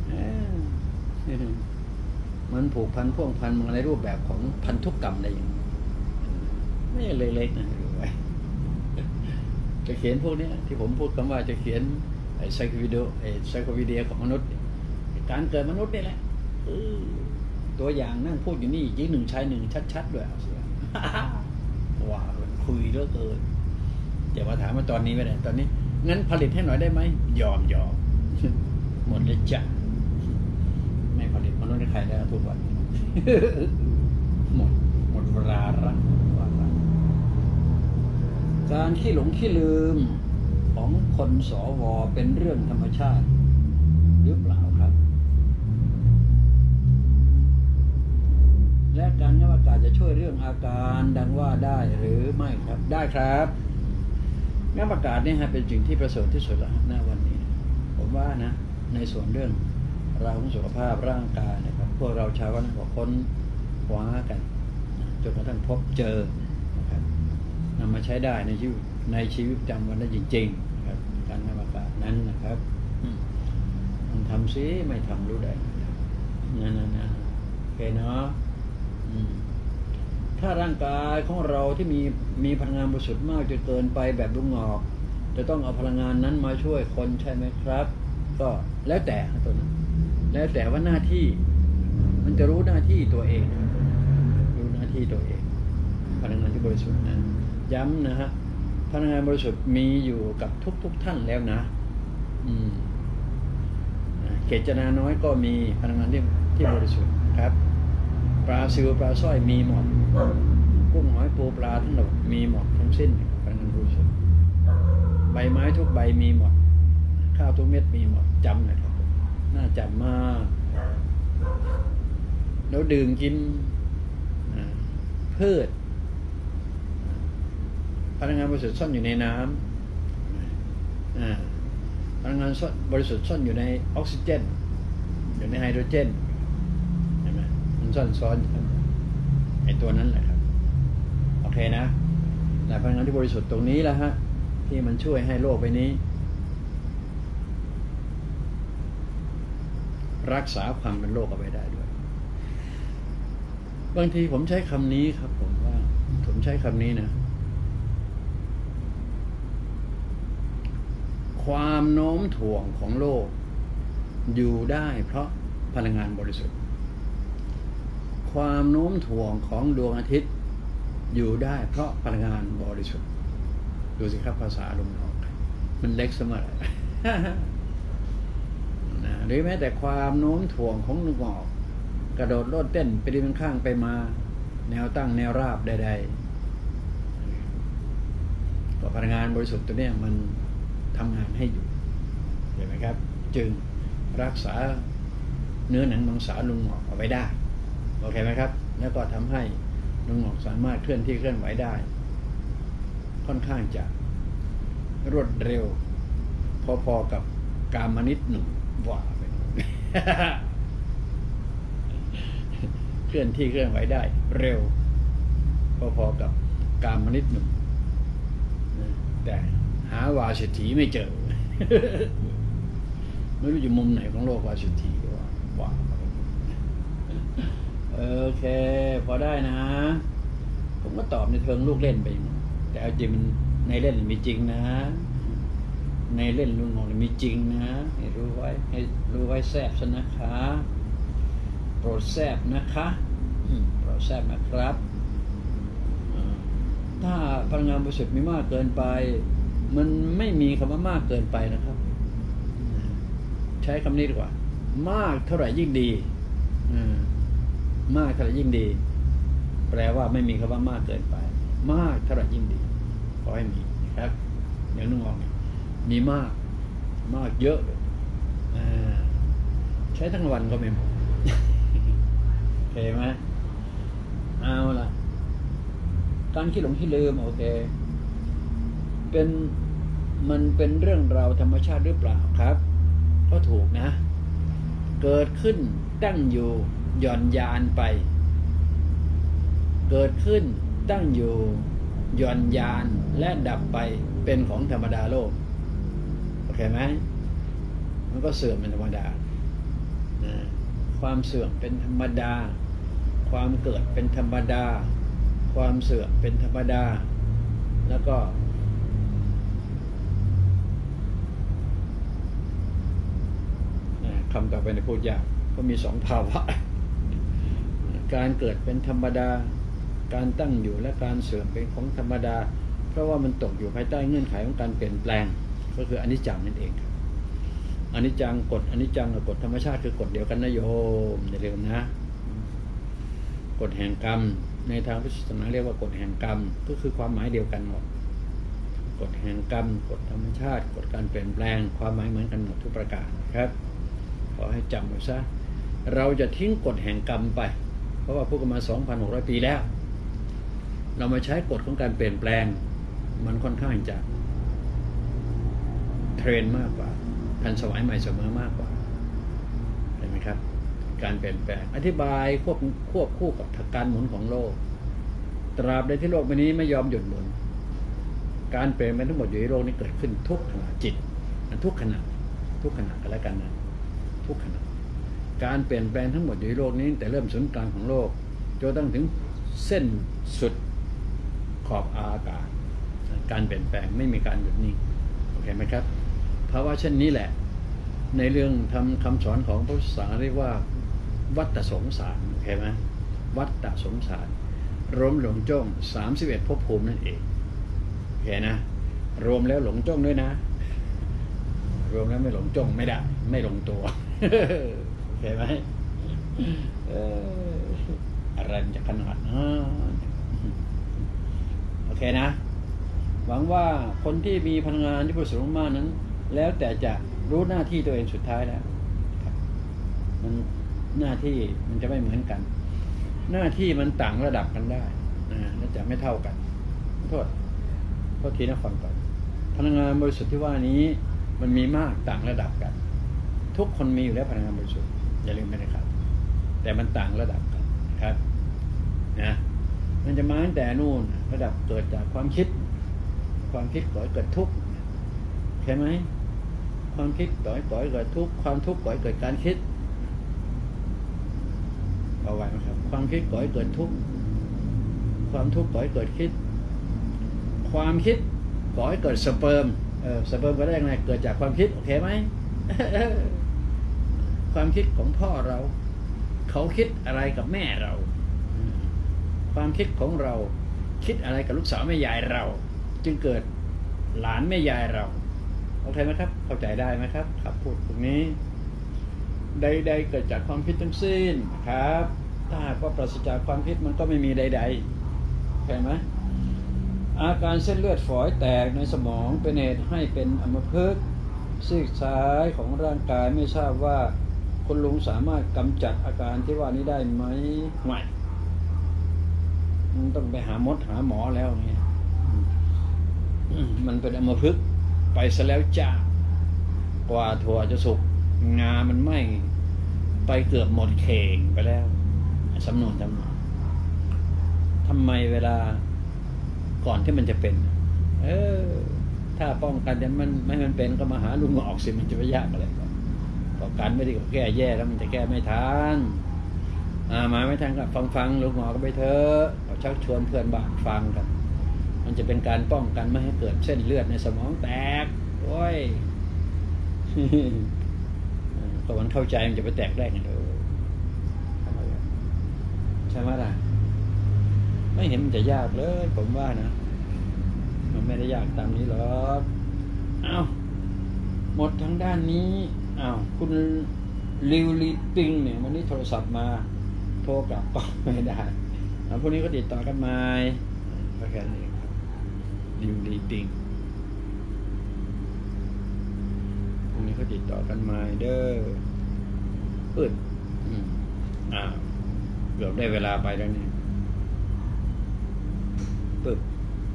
มันผูกพันพ่วงพันมาในรูปแบบของพันธุกรรมได้ยังไงไม่เล็กๆนะรู้ไว้จะเขียนพวกนี้ที่ผมพูดคำว่าจะเขียนไซโควิดียของมนุษย์การเกิดมนุษย์นี่แหละตัวอย่างนั่งพูดอยู่นี่หญิง1 ชาย1ชัดๆด้วยว้าคุยเยอะเกินอย่ามาถามว่าตอนนี้ไม่ได้ตอนนี้งั้นผลิตให้หน่อยได้ไหมยอมหมดเลยจ้ะไม่ผลิตมนุษย์ให้ใครแล้วทุกวันหมดเวลาละการขี้หลงขี้ลืมของคนสวเป็นเรื่องธรรมชาติหรือเปล่าครับและการงับอากาศจะช่วยเรื่องอาการดังว่าได้หรือไม่ครับได้ครับงับอากาศนี่ฮะเป็นสิ่งที่ประเสริฐที่สุดแล้วณวันนี้ผมว่านะในส่วนเรื่องเราของสุขภาพร่างกายนะครับพวกเราชาวบ้านก็ค้นคว้ากันจนกระทั่งพบเจอนะครับนำมาใช้ได้ในชีวิตประจำวันได้จริงๆนะครับการงับอากาศนั้นนะครับมันทำซิไม่ทำรู้ได้นะโอเคเนาะถ้าร่างกายของเราที่มีพลังงานบริสุทธิ์มากจนเกินไปแบบลุงงอกจะต้องเอาพลังงานนั้นมาช่วยคนใช่ไหมครับก็แล้วแต่ตัวนั้นแล้วแต่ว่าหน้าที่มันจะรู้หน้าที่ตัวเองรู้หน้าที่ตัวเองพลังงานที่บริสุทธิ์นั้นย้ำนะฮะพลังงานบริสุทธิ์มีอยู่กับทุกท่านแล้วนะเกจนาน้อยก็มีพลังงานที่บริสุทธิ์ครับปลาซิวปลาสร้อยมีหมดกุ้งหอยปูปลาทั้งหมดมีหมดทั้งสิ้นพลังงานบริสุทธิ์ใบไม้ทุกใบมีหมดข้าวทุกเม็ดมีหมดจำนะครับน่าจำมากแล้วดื่มกินพืชพลังงานบริสุทธิ์ซ่อนอยู่ในน้ำพลังงานบริสุทธิ์ซ่อนอยู่ในออกซิเจนอยู่ในไฮโดรเจนเห็นไหมมันซ่อนซ้อนไอ้ตัวนั้นแหละครับโอเคนะแต่พลังงานที่บริสุทธิ์ตรงนี้แหละฮะที่มันช่วยให้โลกใบนี้รักษาความเป็นโลกเอาไว้ได้ด้วยบางทีผมใช้คำนี้ครับผมใช้คำนี้นะความโน้มถ่วงของโลกอยู่ได้เพราะพลังงานบริสุทธิ์ความโน้มถ่วงของดวงอาทิตย์อยู่ได้เพราะพลังงานบริสุทธิ์ดูสิครับภาษาลมออกมันเล็กเสมอ หรือแม้แต่ความโน้มถ่วงของลูกหมอกกระโดดโลดเต้นไปดีข้างไปมาแนวตั้งแนวราบใดๆก็พลังงานบริสุทธิ์ตัวนี้มันทำงานให้อยู่เห็นไหมครับจึงรักษาเนื้อหนังมังสาลุงหมอกเอาไว้ได้โอเคไหมครับแล้วก็ทำให้ลุงหมอกสามารถเคลื่อนที่เคลื่อนไหวได้ค่อนข้างจะรวดเร็วพอๆกับกามนิตหนุ่มว่าไป เคลื่อนที่เคลื่อนไหวได้เร็วพอๆกับกามนิตหนุ่มแต่หาวาสิทธิไม่เจอ ไม่รู้อยู่มุมไหนของโลกวาสิทธิว่าโอเคพอได้นะผมก็ตอบในเชิงลูกเล่นไปแต่เอาจริงมันในเล่นมีจริงนะในเล่นลุงงงมีจริงนะให้รู้ไว้แซบซะนะคะโปรดแซบนะคะโปรดแซบนะครับถ้าพลังงานบริสุทธิ์มีมากเกินไปมันไม่มีคำว่ามากเกินไปนะครับใช้คำนี้ดีกว่ามากเท่าไหร่ยิ่งดีมากเท่าไหร่ยิ่งดีแปลว่าไม่มีคำว่ามากเกินไปมากเท่าไหร่ยิ่งดีขอให้มีครับอย่างนุ่งออกมีมากเยอะใช้ทั้งวันก็ไม่หมดโอเคไหมเอาล่ะการคิดหลงที่ลืมโอเคมันเป็นเรื่องราวธรรมชาติหรือเปล่าครับก็ถูกนะเกิดขึ้นตั้งอยู่หย่อนยานไปเกิดขึ้นตั้งอยู่หย่อนยานและดับไปเป็นของธรรมดาโลกโอเคไหมมันก็เสื่อมเป็นธรรมดาความเสื่อมเป็นธรรมดาความเกิดเป็นธรรมดาความเสื่อมเป็นธรรมดาแล้วก็คำต่อไปในพูดยากก็มีสองภาวะการเกิดเป็นธรรมดาการตั้งอยู่และการเสื่อมเป็นของธรรมดาเพราะว่ามันตกอยู่ภายใต้เงื่อนไขของการเปลี่ยนแปลงก็คืออนิจจังนั่นเองอนิจจังกฎอนิจจังกับกฎธรรมชาติคือกฎเดียวกันนะโยมอย่าลืมนะกฎแห่งกรรมในทางพุทธศาสนาเรียกว่ากฎแห่งกรรมก็คือความหมายเดียวกันหมดกฎแห่งกรรมกฎธรรมชาติกฎการเปลี่ยนแปลงความหมายเหมือนกันหมดทุกประการครับขอให้จำไว้ซะเราจะทิ้งกฎแห่งกรรมไปเพราะว่าพูดกันมา 2,600 ปีแล้วเรามาใช้กฎของการเปลี่ยนแปลงมันค่อนข้างจะเทรนด์มากกว่าทันสมัยใหม่เสมอมากกว่าเห็นไหมครับการเปลี่ยนแปลงอธิบายควบคู่กับการหมุนของโลกตราบใดที่โลกใบนี้ไม่ยอมหยุดหมุนการเปลี่ยนแปลงทั้งหมดอยู่ในโลกนี้เกิดขึ้นทุกขณะจิตทุกขณะกันแล้วกันนะทุกขณะการเปลี่ยนแปลงทั้งหมดอยู่ในโลกนี้แต่เริ่มศูนย์กลางของโลกจนถึงเส้นสุดขอบอากาศการเปลี่ยนแปลงไม่มีการหยุดนิ่งโอเคไหมครับภาวะเช่นนี้แหละในเรื่องทำคำสอนของพระพุทธศาสนาเรียกว่าวัฏสงสารโอเคไหมวัฏสงสารรวมหลงจ้อง31ภพภูมินั่นเองโอเคนะรวมแล้วหลงจ้องด้วยนะรวมแล้วไม่หลงจ้องไม่ได้ไม่ลงตัวโอเคไหมอะไรมันจะขนาดนั้นโอเคนะหวังว่าคนที่มีพลังงานที่บริสุทธิ์มากนั้นแล้วแต่จะรู้หน้าที่ตัวเองสุดท้ายแล้วมันหน้าที่มันจะไม่เหมือนกัน หน้าที่มันต่างระดับกันได้และจะไม่เท่ากันโทษทีนะฟังก่อนพลังงานบริสุทธิ์ที่ว่านี้มันมีมากต่างระดับกันทุกคนมีอยู่แล้วพลังงานบริสุทธิ์อย่าลืมนะครับแต่มันต่างระดับกันครับนะมันจะมาตั้งแต่นู่นระดับเกิดจากความคิดก่อให้เกิดทุกข์ใช่ไหมความคิดก่อให้เกิดทุกข์ความทุกข์ก่อให้เกิดการคิดเอาไว้นะครับความคิดก่อให้เกิดทุกข์ความทุกข์ก่อให้เกิดคิดความคิดก่อให้เกิดสเปิร์มสเปิร์มก็ได้ยังไงเกิดจากความคิดโอเคไหม ความคิดของพ่อเราเขาคิดอะไรกับแม่เราความคิดของเราคิดอะไรกับลูกสาวแม่ยายเราจึงเกิดหลานแม่ยายเราโอเคไหมครับเข้าใจได้ไหมครับครับพูดตรงนี้ใดๆเกิดจากความคิดทั้งสิ้นครับถ้าหากว่าปราศจากความคิดมันก็ไม่มีใดๆใช่ไหมอาการเส้นเลือดฝอยแตกในสมองเป็นเหตุให้เป็นอัมพฤกษ์ซีกซ้ายของร่างกายไม่ทราบว่าคุณลุงสามารถกำจัดอาการที่ว่านี้ได้ไหมไม่ต้องไปหาหมอแล้วเนี่ยมันเป็นอัมพฤกษ์ไปซะแล้วจ้ากว่าถั่วจะสุกงามันไหม้ไปเกือบหมดเข่งไปแล้วสำนวนทำไมเวลาก่อนที่มันจะเป็นถ้าป้องกันแต่มันไม่มันเป็นก็มาหาลุงออกสิมันจะไปยากอะไรป้องกันไม่ได้ก็แก้แย่แล้วมันจะแก้ไม่ทันมาไม่ทันก็ฟังลุงหมอก็ไปเถอะชักชวนเพื่อนบ้านฟังกันมันจะเป็นการป้องกันไม่ให้เกิดเส้นเลือดในสมองแตกโอ้ยก็มันเข้าใจมันจะไปแตกได้ไงใช่ไหมล่ะไม่เห็นมันจะยากเลยผมว่านะมันไม่ได้ยากตามนี้หรอกหมดทางด้านนี้คุณลิวลีปิงเนี่ยวันนี้โทรศัพท์มาโทรกลับก็ไม่ได้พวกนี้ก็ติดต่อกันมาก็แค่นี้ลิวลีปิงพวกนี้ก็ติดต่อกันมาเด้อเกือบได้เวลาไปแล้วนี่ปึ๊บ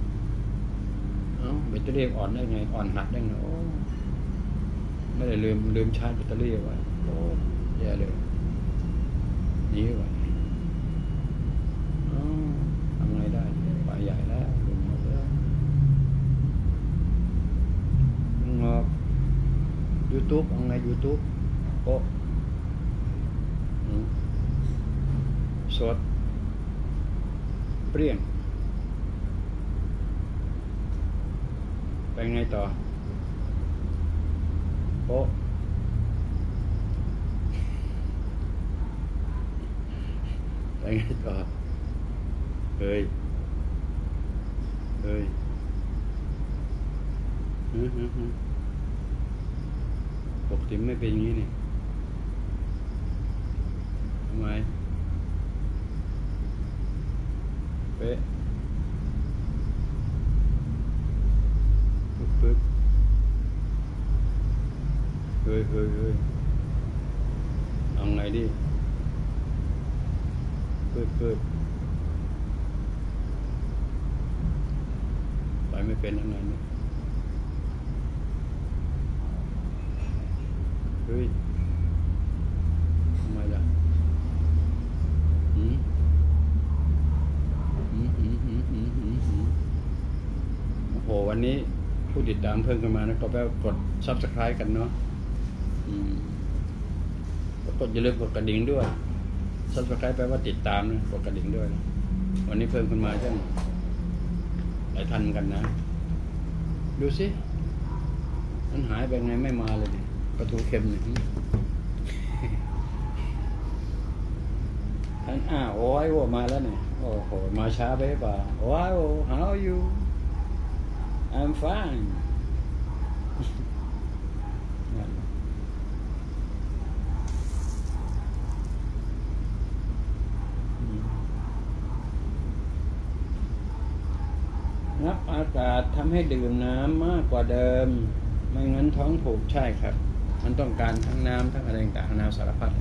แบตเตอรี่อ่อนได้ไงอ่อนหัดได้ไงไม่ได้ลืมชาร์จแบตเตอรี่ไว้โอ้แย่เลยนี่ไว้ทำไงได้ไปใหญ่แล้วลืมหมดแล้วงอก YouTube เอาไง YouTube โอ้สดเปรี้ยงไปไงต่อโอ้ไปไงต่อเฮ้ยปกติไม่เป็นอย่างนี้นี่ทำไมเป๊ะปึ๊บเฮ้ยเอาไงดิปึ๊บไปไม่เป็นยังไงเนี่ยเฮ้ยทำไมล่ะโอ้โหวันนี้ผู้ติดตามเพิ่มกันมานะก็ไปกด Subscribe กันเนาะกดอย่าลืมกดกระดิ่งด้วย Subscribe แปลว่าติดตามนะกดกระดิ่งด้วยนะวันนี้เพิ่มขึ้นมาจังหลายท่านกันนะดูสิมันหายไปไงไม่มาเลยเนี่ยปลาทูเค็มเนี่ยท่านโอ้ยมาแล้วเนี่ยโอ้โหมาช้าไปป่ะว้าว how are you I'm fine เงับอากาศทำให้ดื่มน้ำมากกว่าเดิมไม่งั้นท้องผูกใช่ครับมันต้องการทั้งน้ำทั้งอะไรต่างๆน้ำสารพัด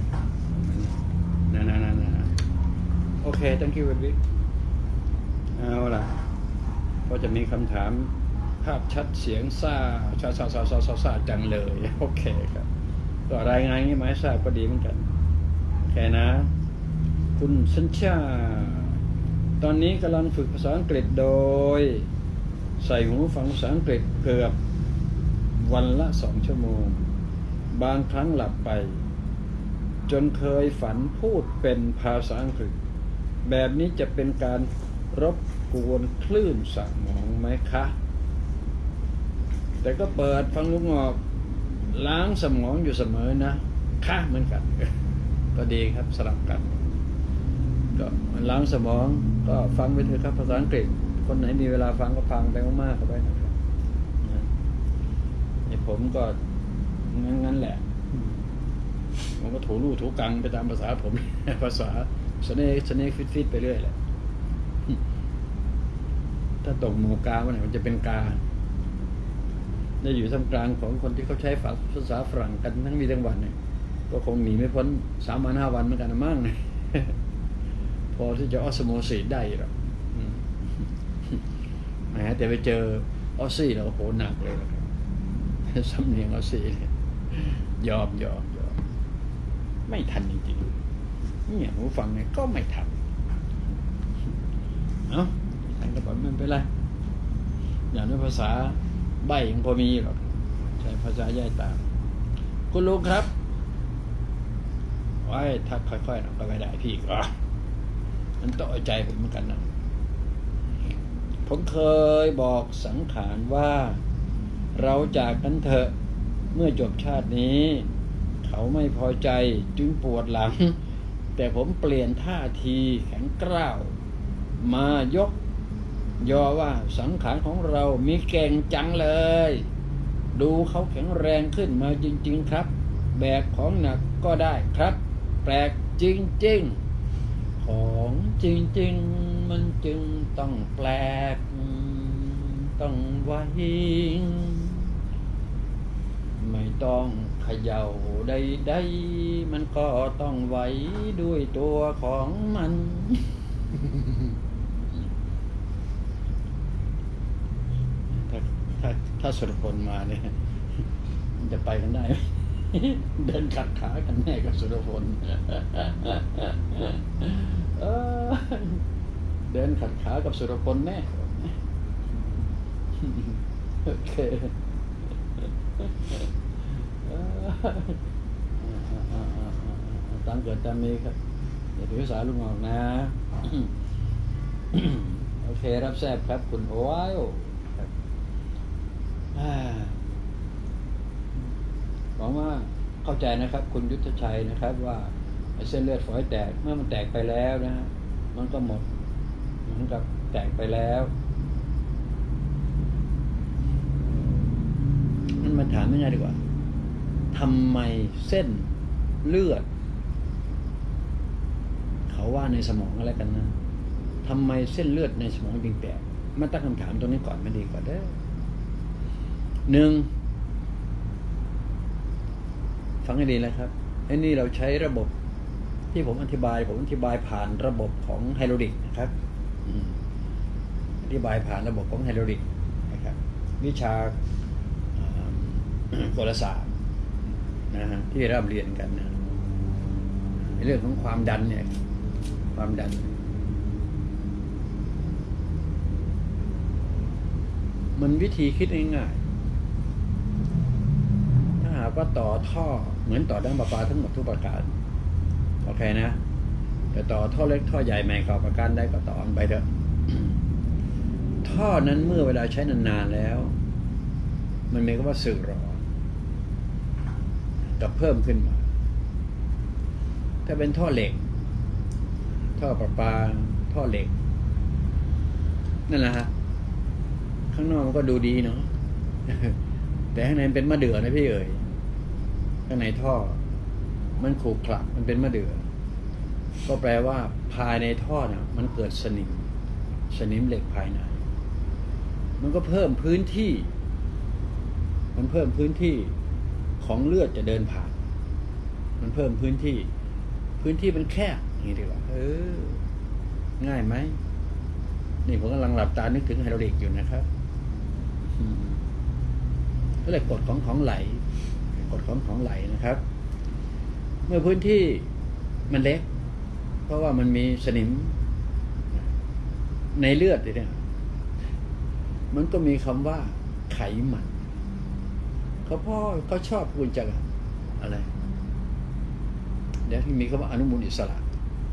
นะโอเค thank you very much เอาล่ะก็จะมีคำถามภาพชัดเสียงซ่าซ่าจังเลยโอเคครับก็รายงานงี้มาให้ทราบก็ดีเหมือนกันโอเคนะคุณสัญชาตอนนี้กำลังฝึกภาษาอังกฤษโดยใส่หูฟังภาษาอังกฤษเกือบวันละ2 ชั่วโมงบางครั้งหลับไปจนเคยฝันพูดเป็นภาษาอังกฤษแบบนี้จะเป็นการรบกวนคลื่นสมองไหมคะแต่ก็เปิดฟังลูกงอกล้างสมองอยู่เสมอนะค่ะเหมือนกันก็ดีครับสลับกันก็ล้างสมองก็ฟังไปเถอะครับภาษาอังกฤษคนไหนมีเวลาฟังก็ฟังไปมากๆเข้าไปนะครับนี่ผมก็งั้นแหละผมก็ถูลู่ถูกังไปตามภาษาผมภาษาสเนกฟิตไปเรื่อยแหละถ้าตกหมู่กาเมื่อไหร่มันจะเป็นกาได้อยู่ท่ามกลางของคนที่เขาใช้ภาษาฝรั่งกันทั้งวีทั้งวันเนี่ยก็คงหนีไม่พ้น3 วัน 5 วันเหมือนกันนะมั่งเนี่ยพอที่จะออสโมซิสได้หรอกแหมแต่ไปเจอออสซี่แล้วโหหนักเลยครับสำเนียงออสซี่ยอมไม่ทันจริงๆเนี่ยหูฟังเนี่ยก็ไม่ทันทันก็บอกมันเป็นไรอย่างนั้นภาษาใบยังพอมีหรอกใช้ภาษาย่ายตามคุณลุงครับไว้ทักค่อยๆหน่อยก็ไม่ได้พี่ก็มันต้องเอาใจผมเหมือนกันนะผมเคยบอกสังขารว่าเราจากกันเถอะเมื่อจบชาตินี้เขาไม่พอใจจึงปวดหลังแต่ผมเปลี่ยนท่าทีแข็งกร้าวมายกยอว่าสังขารของเรามีเก่งจังเลยดูเขาแข็งแรงขึ้นมาจริงๆครับแบกของหนักก็ได้ครับแปลกจริงๆของจริงๆมันจึงต้องแปลกต้องไวไม่ต้องเขย่าใดๆมันก็ต้องไหวด้วยตัวของมันถ้าสุรพลมาเนี่ยมันจะไปกันได้ เดินขัดขากันแน่กับสุรพลเดินขัดขากับสุรพลแน่โอเคตามเกิดตามมีครับอย่าถือสาลุงออกนะ โอเครับแซบครับคุณโอ้ยหวังว่าเข้าใจนะครับคุณยุทธชัยนะครับว่าเส้นเลือดฝอยแตกเมื่อมันแตกไปแล้วนะมันก็หมดเหมือนกับแตกไปแล้วนั่นมาถามไม่ง่ายดีกว่าทำไมเส้นเลือดเขาว่าในสมองอะไรกันนะทำไมเส้นเลือดในสมองจึงแตกมาตั้งคำถามตรงนี้ก่อนไม่ดีกว่าเด้อ1ฟังให้ดีเลยครับไอ้นี่เราใช้ระบบที่ผมอธิบายผ่านระบบของไฮโดรลิกนะครับอธิบายผ่านระบบของไฮโดรลิกนะครับวิชากลศาสตร์นะฮะที่เราเรียนกันนะในเรื่องของความดันเนี่ยความดันมันวิธีคิดง่ายๆถ้าหากว่าต่อท่อเหมือนต่อดั้งประปาทั้งหมดทุกประการโอเคนะแต่ต่อท่อเล็กท่อใหญ่แม่ก่อประการได้ก็ต่อไปเถอะ ท่อนั้นเมื่อเวลาใช้นานๆแล้วมันมีคำว่าสึกหรอกับเพิ่มขึ้นมาถ้าเป็นท่อเหล็กท่อประปาท่อเหล็กนั่นแหละฮะข้างนอกมันก็ดูดีเนาะ แต่ข้างในเป็นมะเดื่อนะพี่เอ๋ยข้างในท่อมันขรุขระมันเป็นมะเดื่อก็แปลว่าภายในท่อเนี่ยมันเกิดสนิมเหล็กภายในมันก็เพิ่มพื้นที่ของเลือดจะเดินผ่านมันเพิ่มพื้นที่มันแคบอย่างนี้ดีกว่าง่ายไหมนี่ผมกำลังหลับตานึกถึงไฮโดรลิกอยู่นะครับก็เลยกฎของไหลของไหลนะครับเมื่อพื้นที่มันเล็กเพราะว่ามันมีสนิมในเลือดเนี่ยมันก็มีคำว่าไขมันเขาชอบพูดจังอะไรเดี๋ยวมีคำว่าอนุมูลอิสระ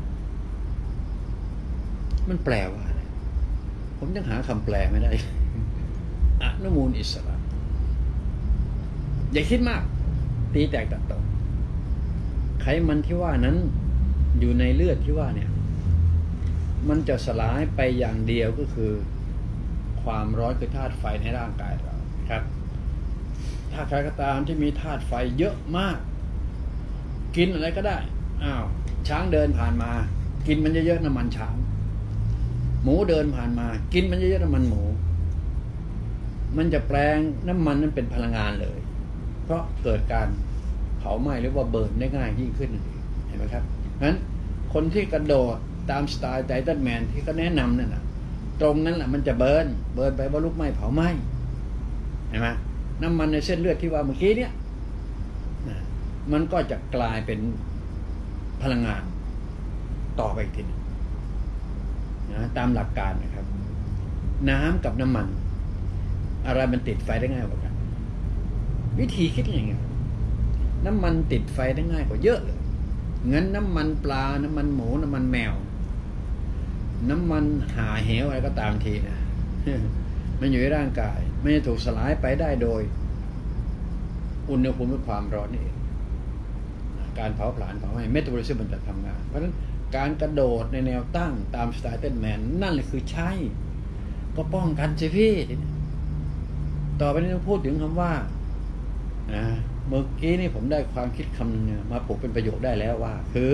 มันแปลว่าอะไรผมยังหาคำแปลไม่ได้อนุมูลอิสระอย่าคิดมากตีแตกตัดตกไขมันที่ว่านั้นอยู่ในเลือดที่ว่าเนี่ยมันจะสลายไปอย่างเดียวก็คือความร้อนคือธาตุไฟในร่างกายเราครับถ้าใครก็ตามที่มีธาตุไฟเยอะมากกินอะไรก็ได้ช้างเดินผ่านมากินมันเยอะๆน้ำมันช้างหมูเดินผ่านมากินมันเยอะๆน้ำมันหมูมันจะแปลงน้ำมันนั้นเป็นพลังงานเลยเพราะเกิดการเผาไหม้หรือว่าเบิร์นได้ง่ายยิ่งขึ้นเห็นไหมครับงั้นคนที่กระโดดตามสไตล์ไททันแมนที่เขาแนะนำนั่นนะตรงนั้นแหละมันจะเบิร์นไปว่าลุกไหม้เผาไหม้เห็นไหมน้ำมันในเส้นเลือดที่ว่าเมื่อกี้เนี่ยมันก็จะกลายเป็นพลังงานต่อไปอีกทีนึงนะตามหลักการนะครับน้ำกับน้ำมันอะไรมันติดไฟได้ง่ายกว่ากันวิธีคิดอย่างไงน้ำมันติดไฟได้ง่ายกว่าเยอะเลยงั้นน้ำมันปลาน้ำมันหมูน้ำมันแมวน้ำมันหาเหวอะไรก็ตามทีนะมันอยู่ในร่างกายไม่จะถูกสลายไปได้โดยอุณหภูมิและความร้อนนี่เองการเผาผลาญเผาไหม้เมตาบอลิซึมมันจะทำงานเพราะฉะนั้นการกระโดดในแนวตั้งตามสไตล์เต้นแมนนั่นแหละคือใช่ก็ป้องกันสิพี่ต่อไปนี้ต้องพูดถึงคำว่าเมื่อกี้นี่ผมได้ความคิดคำนึงมาปลูกเป็นประโยชน์ได้แล้วว่าคื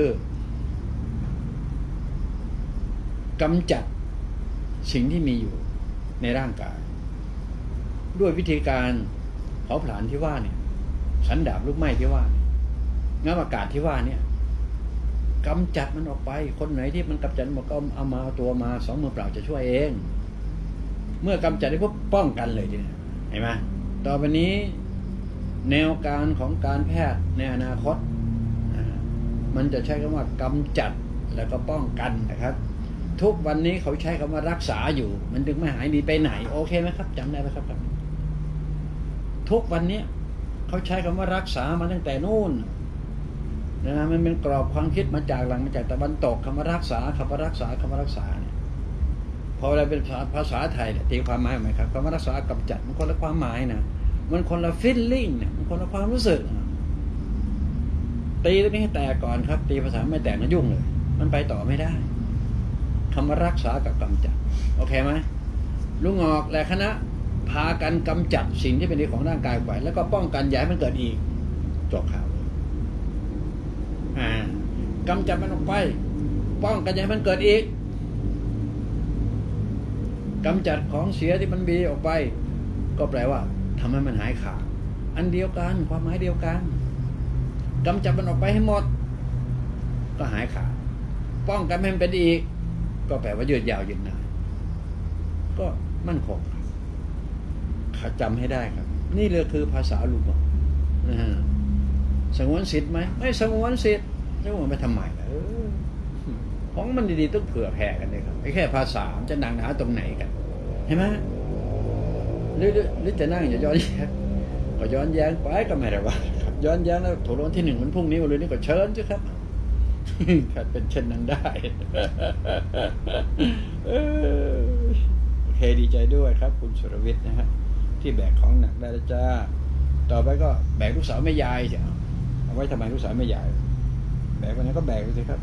อกำจัดสิ่งที่มีอยู่ในร่างกายด้วยวิธีการเผาผลาญที่ว่าเนี่ยสันดาบลูกไม้ที่ว่าน้ำอากาศที่ว่าเนี่ยกำจัดมันออกไปคนไหนที่มันกำจัดมันก็เอามาตัวมาสองมือเปล่าจะช่วยเองเมื่อกำจัดได้ปุ๊บป้องกันเลยทีนี้เห็นไหมต่อไปนี้แนวการของการแพทย์ในอนาคตมันจะใช้คำว่ากำจัดแล้วก็ป้องกันนะครับทุกวันนี้เขาใช้คำว่ารักษาอยู่มันถึงไม่หายดีไปไหนโอเคไหมครับจำได้ไหมครับทุกวันนี้เขาใช้คำว่ารักษามาตั้งแต่นู่นนะมันเป็นกรอบความคิดมาจากตะวันตกคำว่ารักษาเนี่ยพอเราเป็นภาษาไทยตีความหมายไหมครับคำว่ารักษากำจัดมันคนละความหมายนะมันคนละฟีลลิ่งเนี่ยมันคนละความรู้สึกตีตัวนี้ให้แตกก่อนครับตีภาษาไม่แตกนะยุ่งเลยมันไปต่อไม่ได้คำว่ารักษากับกำจัดโอเคไหมลุงออกและคณะพากันกำจัดสิ่งที่เป็นดีของร่างกายไปแล้วก็ป้องกันอย่าให้มันเกิดอีกจบข่าวเลยกำจัดมันออกไปป้องกันอย่าให้มันเกิดอีกกำจัดของเสียที่มันมีออกไปก็แปลว่าทำให้มันหายขาดอันเดียวกันความหมายเดียวกันกำจัดมันออกไปให้หมดก็หายขาดป้องกันไม่ให้มันเป็นอีกก็แปลว่ายืดยาวยืนนานก็มั่นคงจำให้ได้ครับนี่เลยคือภาษาลุงบอกสงวนสิทธิ์ไหมไม่สงวนสิทธิ์จะว่าไปทำไมล่ะของมันดีๆต้องเผื่อแผ่กันเลยครับไม่แค่ภาษาจะหนักหนาตรงไหนกันเห็นไหมหรือจะนั่งอย่าย้อนแย้งก็ย้อนแย้งไปก็ไม่ได้ว่าครับย้อนแย้งแล้วถูกรางวัลที่ 1มันพรุ่งนี้วันนี้ก็เชิญสิครับถ้าเป็นเช่นนั้นได้โอเคดีใจด้วยครับคุณสุรวิทย์นะฮะที่แบกของหนักได้แล้วจ้าต่อไปก็แบกลูกสาวแม่ยายเสียเอาไว้ทำไมลูกสาวแม่ยายแบกวันนั้นก็แบกไปสิครับ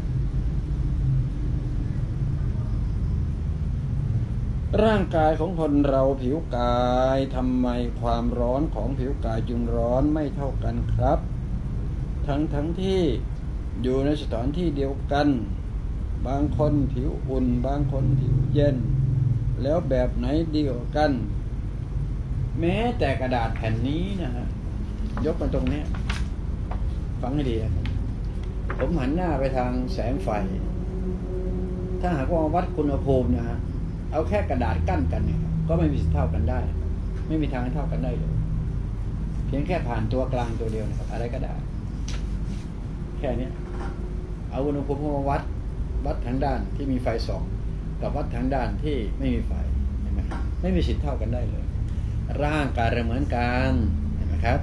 ร่างกายของคนเราผิวกายทำไมความร้อนของผิวกายจึงร้อนไม่เท่ากันครับทั้งที่อยู่ในสถานที่เดียวกันบางคนผิวอุ่นบางคนผิวเย็นแล้วแบบไหนดีกว่ากัน แม้แต่กระดาษแผ่นนี้นะฮะยกมาตรงนี้ฟังให้ดีนะครับผมหันหน้าไปทางแสงไฟถ้าหากว่าวัดอุณหภูมินะฮะเอาแค่กระดาษกั้นกันเนี่ยก็ไม่มีเท่ากันได้ไม่มีทางเท่ากันได้เลยเพียงแค่ผ่านตัวกลางตัวเดียวนะครับอะไรก็ได้แค่นี้เอาอุณหภูมิมาวัดทางด้านที่มีไฟส่องกับวัดทางด้านที่ไม่มีไฟเห็นไหมไม่มีสิทธิ์เท่ากันได้เลยร่างกายเราเหมือนกันเห็นไหมครับ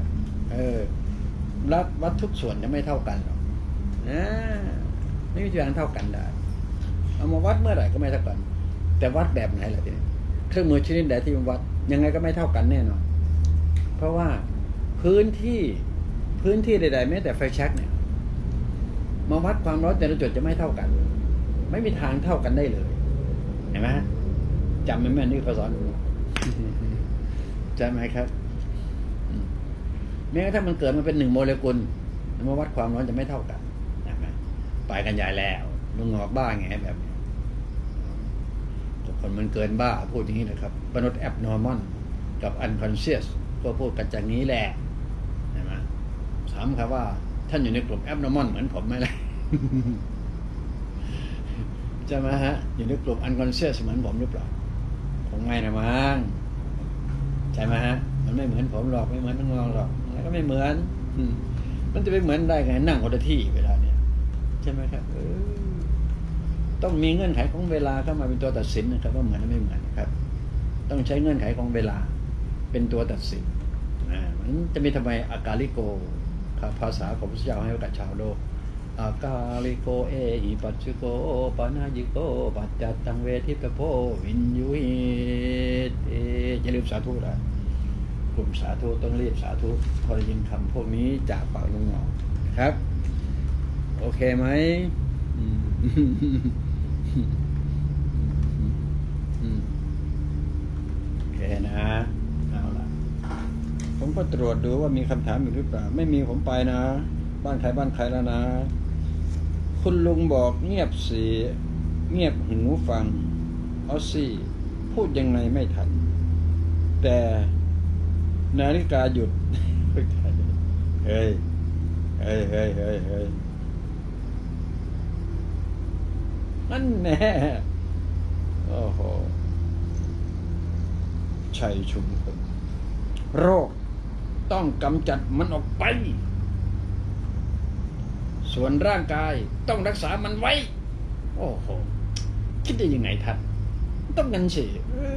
วัดทุกส่วนจะไม่เท่ากันหรอกไม่มีทางเท่ากันได้เอามาวัดเมื่อไหร่ก็ไม่เท่ากันแต่วัดแบบไหนล่ะทีนี้เครื่องมือชนิดใดที่มันวัดยังไงก็ไม่เท่ากันแน่นอนเพราะว่าพื้นที่ใดๆแม้แต่ไฟแช็กเนี่ยมาวัดความร้อนแต่ละจุดจะไม่เท่ากันไม่มีทางเท่ากันได้เลยเห็นไหมจำแม่นนี่เขาสอนจำไหมครับแม้ถ้ามันเกิดมันเป็น1 โมเลกุลมาวัดความร้อนจะไม่เท่ากันเห็นไหมไปกันใหญ่แล้วลุงงอกบ้าไงแบบนี้คนมันเกินบ้าพูดอย่างนี้นะครับมนุษย์แอบนอร์มอลกับอันคอนเชียสก็พูดกันจากนี้แหละเห็นไหมถามครับว่าท่านอยู่ในกลุ่มแอบนอร์มอลเหมือนผมไหมล่ะใช่ไหมฮะอยู่ในกลุ่มอันคอนเชียสเหมือนผมหรือเปล่าคงไม่นะมั้งใช่ไหมฮะมันไม่เหมือนผมหรอกไม่เหมือนน้องหรอกแล้วก็ไม่เหมือนมันจะไปเหมือนได้ไงนั่งคนละที่เวลาเนี่ยใช่ไหมครับต้องมีเงื่อนไขของเวลาเข้ามาเป็นตัวตัดสินนะครับว่าเหมือนหรือไม่เหมือนครับต้องใช้เงื่อนไขของเวลาเป็นตัวตัดสินมันจะมีทำไมอากาลิโกภาษาของพระเจ้าให้กับชาวโลกอากาลิโกเอหิปัจจุโกปานายิโกปัจจัตตังเวทิปโพวินยุหิตอย่าลืมสาธุนะกลุ่มสาธุต้องรีบสาธุพอได้ยินคำพวกนี้จากปากลุงหงอกนะครับโอเคไหมโอเคนะเอาล่ะผมก็ตรวจดูว่ามีคำถามอยู่หรือเปล่าไม่มีผมไปนะบ้านใครแล้วนะคุณลุงบอกเงียบสิเงียบหูฟังเอาสิพูดยังไงไม่ทันแต่นาฬิกาหยุดเฮ้ยนั่นแน่โอ้โหชัยชุมพลโรคต้องกำจัดมันออกไปส่วนร่างกายต้องรักษามันไว้โอ้โหคิดได้ยังไงท่านต้องงั้นสิ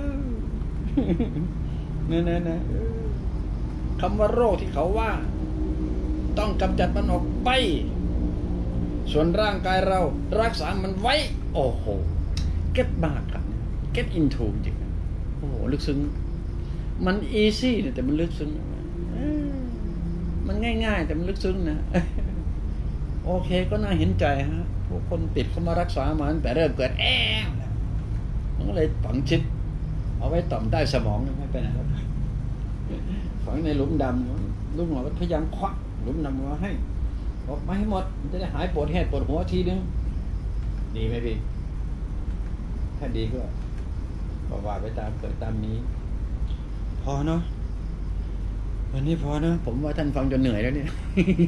นะคำว่าโรคที่เขาว่าต้องกำจัดมันออกไปส่วนร่างกายเรารักษามันไว้โอ้โหเก็ตมากครับเก็ตอินทูจริงโอ้โหลึกซึ้งมันอีซี่แต่มันลึกซึ้งมันง่ายๆแต่มันลึกซึ้งนะโอเคก็น่าเห็นใจฮะพวกคนติดเขามารักษามันแต่เริ่มเกิดมันก็เลยฝังชิดเอาไว้ต่อมใต้สมองไม่เป็นไรแล้วฝังในหลุมดำลูกหมอก็พยายามควักหลุมดำมาให้ออกมาให้หมดมันจะได้หายปวดแหดปวดหัวทีนึงดีไหมพี่ถ้าดีก็ว่าไปตามเกิดตามนี้พอเนาะวันนี้พอนะผมว่าท่านฟังจนเหนื่อยแล้วเนี่ย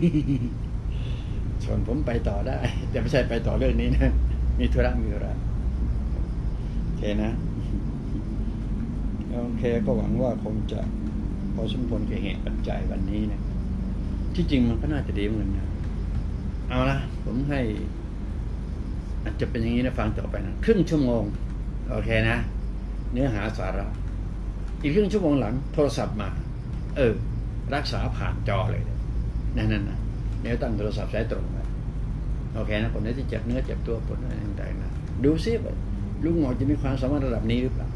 ส่วนผมไปต่อได้แต่ไม่ใช่ไปต่อเรื่องนี้นะมีธุระโอเคนะโอเคก็หวังว่าคงจะพอสมควรแก่เหตุปัจจัยวันนี้นะที่จริงมันก็น่าจะดีเหมือนกันนะเอาละผมให้อาจจะเป็นอย่างนี้นะฟังต่อไปนะครึ่งชั่วโมงโอเคนะเนื้อหาสาระอีกครึ่งชั่วโมงหลังโทรศัพท์มารักษาผ่านจอเลยนั่นนะเดี๋ยวตั้งโทรศัพท์ใช้ตรงนะโอเคนะคนนี้ที่เจ็บเนื้อเจ็บตัวปวดอะไรต่างๆนะดูซิว่าลุงหงอกจะมีความสามารถระดับนี้หรือเปล่า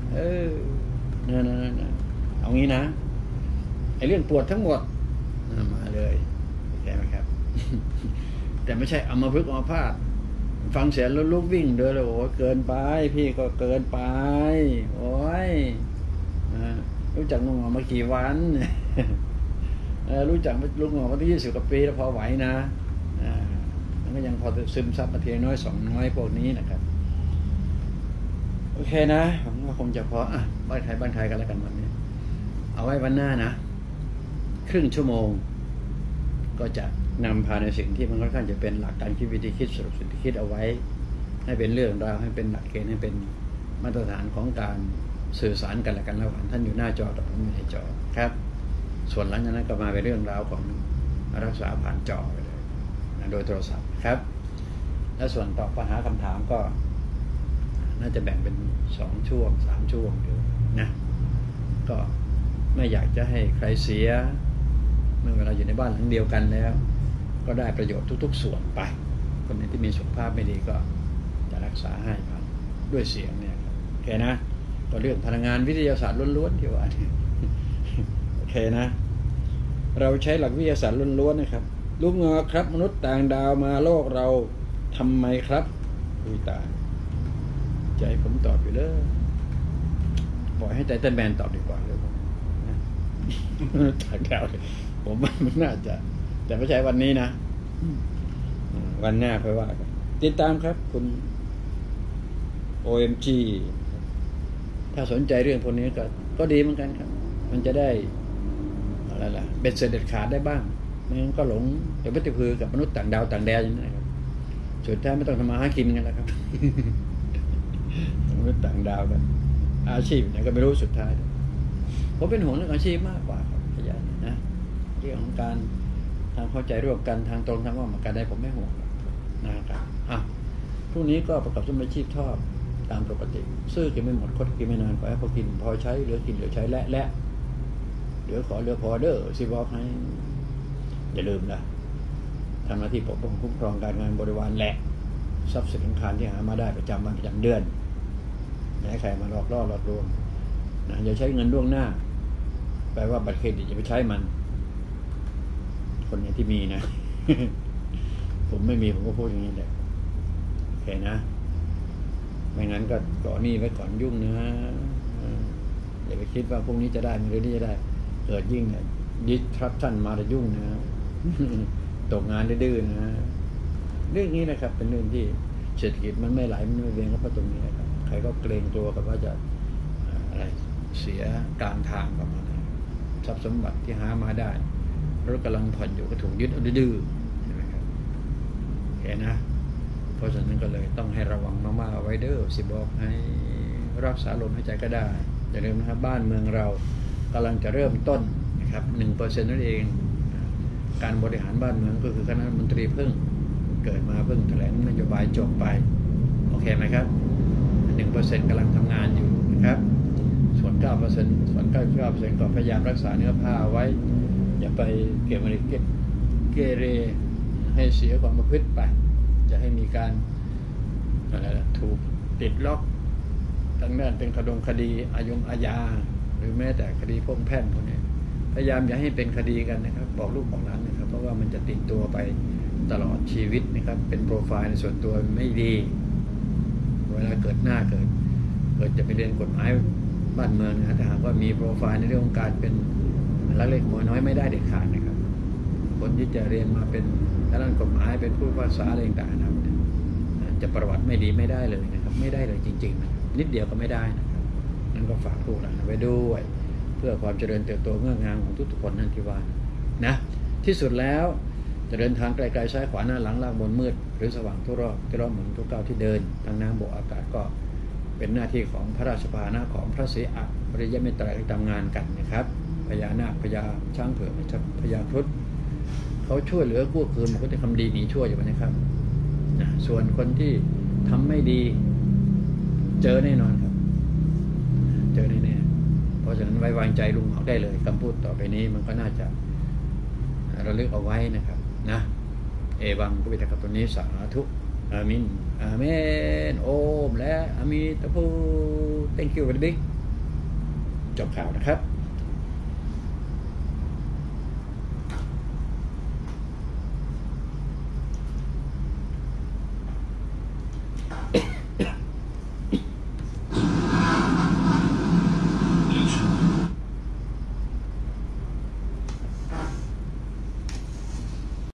นั่นเอางี้นะไอ้เรื่องปวดทั้งหมดมาเลยโอเคไหมครับ แต่ไม่ใช่เอามาพึกเอาพาดฟังเสียงแล้วลุกวิ่งเดินเลยโอ้เกินไปพี่ก็เกินไปโอ้ยรู้จักลุงหงอกมากี่วันรู้จักลุงหงอกมาที่20 กว่าปีแล้วพอไหวนะมันก็ยังพอซึมซับมาทีน้อย2 น้อยพวกนี้นะครับโอเคนะผมว่าคงจะพอบ้านใครบ้านใครกันแล้วกันวันนี้เอาไว้วันหน้านะครึ่งชั่วโมงก็จะนำพาในสิ่งที่มันค่อนข้างจะเป็นหลักการคิดวิธีคิดสรุปสิ่งที่คิดเอาไว้ให้เป็นเรื่องราวให้เป็นหลักเกณฑ์ให้เป็นมาตรฐานของการสื่อสารกันและกันระหว่างท่านอยู่หน้าจอกับผมอยู่ในจอครับส่วนหลังจากนั้นก็มาเป็นเรื่องราวของรักษาผ่านจอไปเลยโดยโทรศัพท์ครับและส่วนตอบปัญหาคำถามก็น่าจะแบ่งเป็น2 ช่วง 3 ช่วงอยู่นะก็ไม่อยากจะให้ใครเสียเมื่อเวลาอยู่ในบ้านหลังเดียวกันแล้วก็ได้ประโยชน์ทุกๆส่วนไปคนที่มีสุขภาพไม่ดีก็จะรักษาให้ครับด้วยเสียงเนี่ยโอเคนะก็เรื่องพลังงานวิทยาศาสตร์ล้วนๆที่ว่าโอเคนะเราใช้หลักวิทยาศาสตร์ล้วนๆนะครับลูกงอครับมนุษย์ต่างดาวมาโลกเราทำไมครับอุ้ยตายใจผมตอบอยู่เลยปล่อยให้ไททันแมนตอบดีกว่าเลยนะต่างดาวผมว่ามันน่าจะแต่ไม่ใช่วันนี้นะวันหน้าค่อยว่ากันติดตามครับคุณ OMG ถ้าสนใจเรื่องพวกนี้ก็ดีเหมือนกันครับมันจะได้อะไรล่ะเป็นเสด็จขาดได้บ้างไม่งั้นก็หลงเดี๋ยวไปติดพือกับมนุษย์ต่างดาวต่างแดนอย่างนี้ครับสุดท้ายไม่ต้องทำมาหากินกันแล้วครับมนุษย์ต่างดาวกันอาชีพไหนก็ไม่รู้สุดท้ายผมเป็นห่วงเรื่องอาชีพมากกว่าครับพยานนะเรื่องของการทางเข้าใจร่วมกันทางตรงทางอ้อมกันได้ผมไม่ห่วงนะครับพรุ่งนี้ก็ประกอบอาชีพทอดตามปกติซื้อกินไม่หมดคดกินไม่นานขอให้พอกินพอใช้เหลือกินเหลือใช้และเหลือขอเหลือพอเด้อสิบอกให้อย่าลืมนะทำหน้าที่ปกป้องคุ้มครองการงานบริวารและทรัพย์สินของทานที่หามาได้ประจำวันประจำเดือนอย่าให้ใครมาหลอกล่อหลอกลวงนะอย่าใช้เงินล่วงหน้าแปลว่าบัตรเครดิตอย่าไปใช้มันคนอย่างที่มีนะ ผมไม่มีผมก็พูดอย่างนี้แหละโอเคนะไม่งั้นก็ก่อหนี้ไว้ก่อนยุ่งนะอย่าไปคิดว่าพรุ่งนี้จะได้หรือนี่จะได้เกิดยิ่งดิสทรัพชั่นมาจะยุ่งนะ ตกงานดื้อๆนะเรื่องนี้นะครับเป็นเรื่องที่เศรษฐกิจมันไม่ไหลมันไม่เวียนก็เพราะตรงนี้นะครับใครก็เกรงตัวกับว่าจะอะไรเสียกลางทางประมาณนั้นทรัพย์สมบัติที่หามาได้รถกำลังผ่อนอยู่ก็ถูกยึดเอาดื้อๆใช่ไหมครับโอเคนะเพราะฉะนั้นก็เลยต้องให้ระวังมากๆไว้เด้อสิบอกให้รักษาลมหายใจก็ได้อย่าลืมนะครับบ้านเมืองเรากำลังจะเริ่มต้นนะครับ 1% นั่นเองการบริหารบ้านเมืองก็คือคณะรัฐมนตรีเพิ่งเกิดมาเพิ่งแถลงนโยบายจบไปโอเคไหมครับ 1% กำลังทำงานอยู่นะครับส่วน 9% ส่วน 99% ก็พยายามรักษาเนื้อผ้าไว้อย่าไปเกเรให้เสียความประพฤติไปจะให้มีการถูกติดล็อกทั้งนั้นเป็นคดีอาญาหรือแม้แต่คดีพวกแพ่งพวกนี้พยายามอย่าให้เป็นคดีกันนะครับบอกลูกบอกหลานนะครับเพราะว่ามันจะติดตัวไปตลอดชีวิตนะครับเป็นโปรไฟล์ในส่วนตัวไม่ดีเวลาเกิดจะไปเรียนกฎหมายบ้านเมืองนะถ้าหากว่ามีโปรไฟล์ในเรื่องของการเป็นลักเล็กขโมยน้อยไม่ได้เด็ดขาดนะครับคนที่จะเรียนมาเป็นด้านกฎหมายเป็นผู้พิพากษาอะไรต่างๆนะครับจะประวัติไม่ดีไม่ได้เลยนะครับไม่ได้เลยจริงๆนะนิดเดียวก็ไม่ได้นะครับนั่นก็ฝากลูกหลานไว้ด้วยเพื่อความเจริญเติบโตเงื่อนงามของทุกๆคนนั่นที่ว่านะที่สุดแล้วจะเดินทางไกลๆซ้ายขวาหน้าหลังล่างบนมืดหรือสว่างทุกรอบที่เราเหมือนทุกก้าวที่เดินทางน้ำบกอากาศก็เป็นหน้าที่ของพระราชภานะของพระศรีอริยเมตไตรที่ทำงานกันนะครับพญานาคพญาช้างเผือกพญาครุฑเขาช่วยเหลือกู้คืนมันก็จะทำดีหนีชั่วอยู่นะครับนะส่วนคนที่ทำไม่ดีเจอแน่นอนครับเจอแน่ๆเพราะฉะนั้นไว้วางใจลุงเขาได้เลยคำพูดต่อไปนี้มันก็น่าจะระลึกเอาไว้นะครับนะเอวังกุบิตกับตัวนี้สาธุอามินอาเมนโอมและอามีตะพู thank you very big จบข่าวนะครับ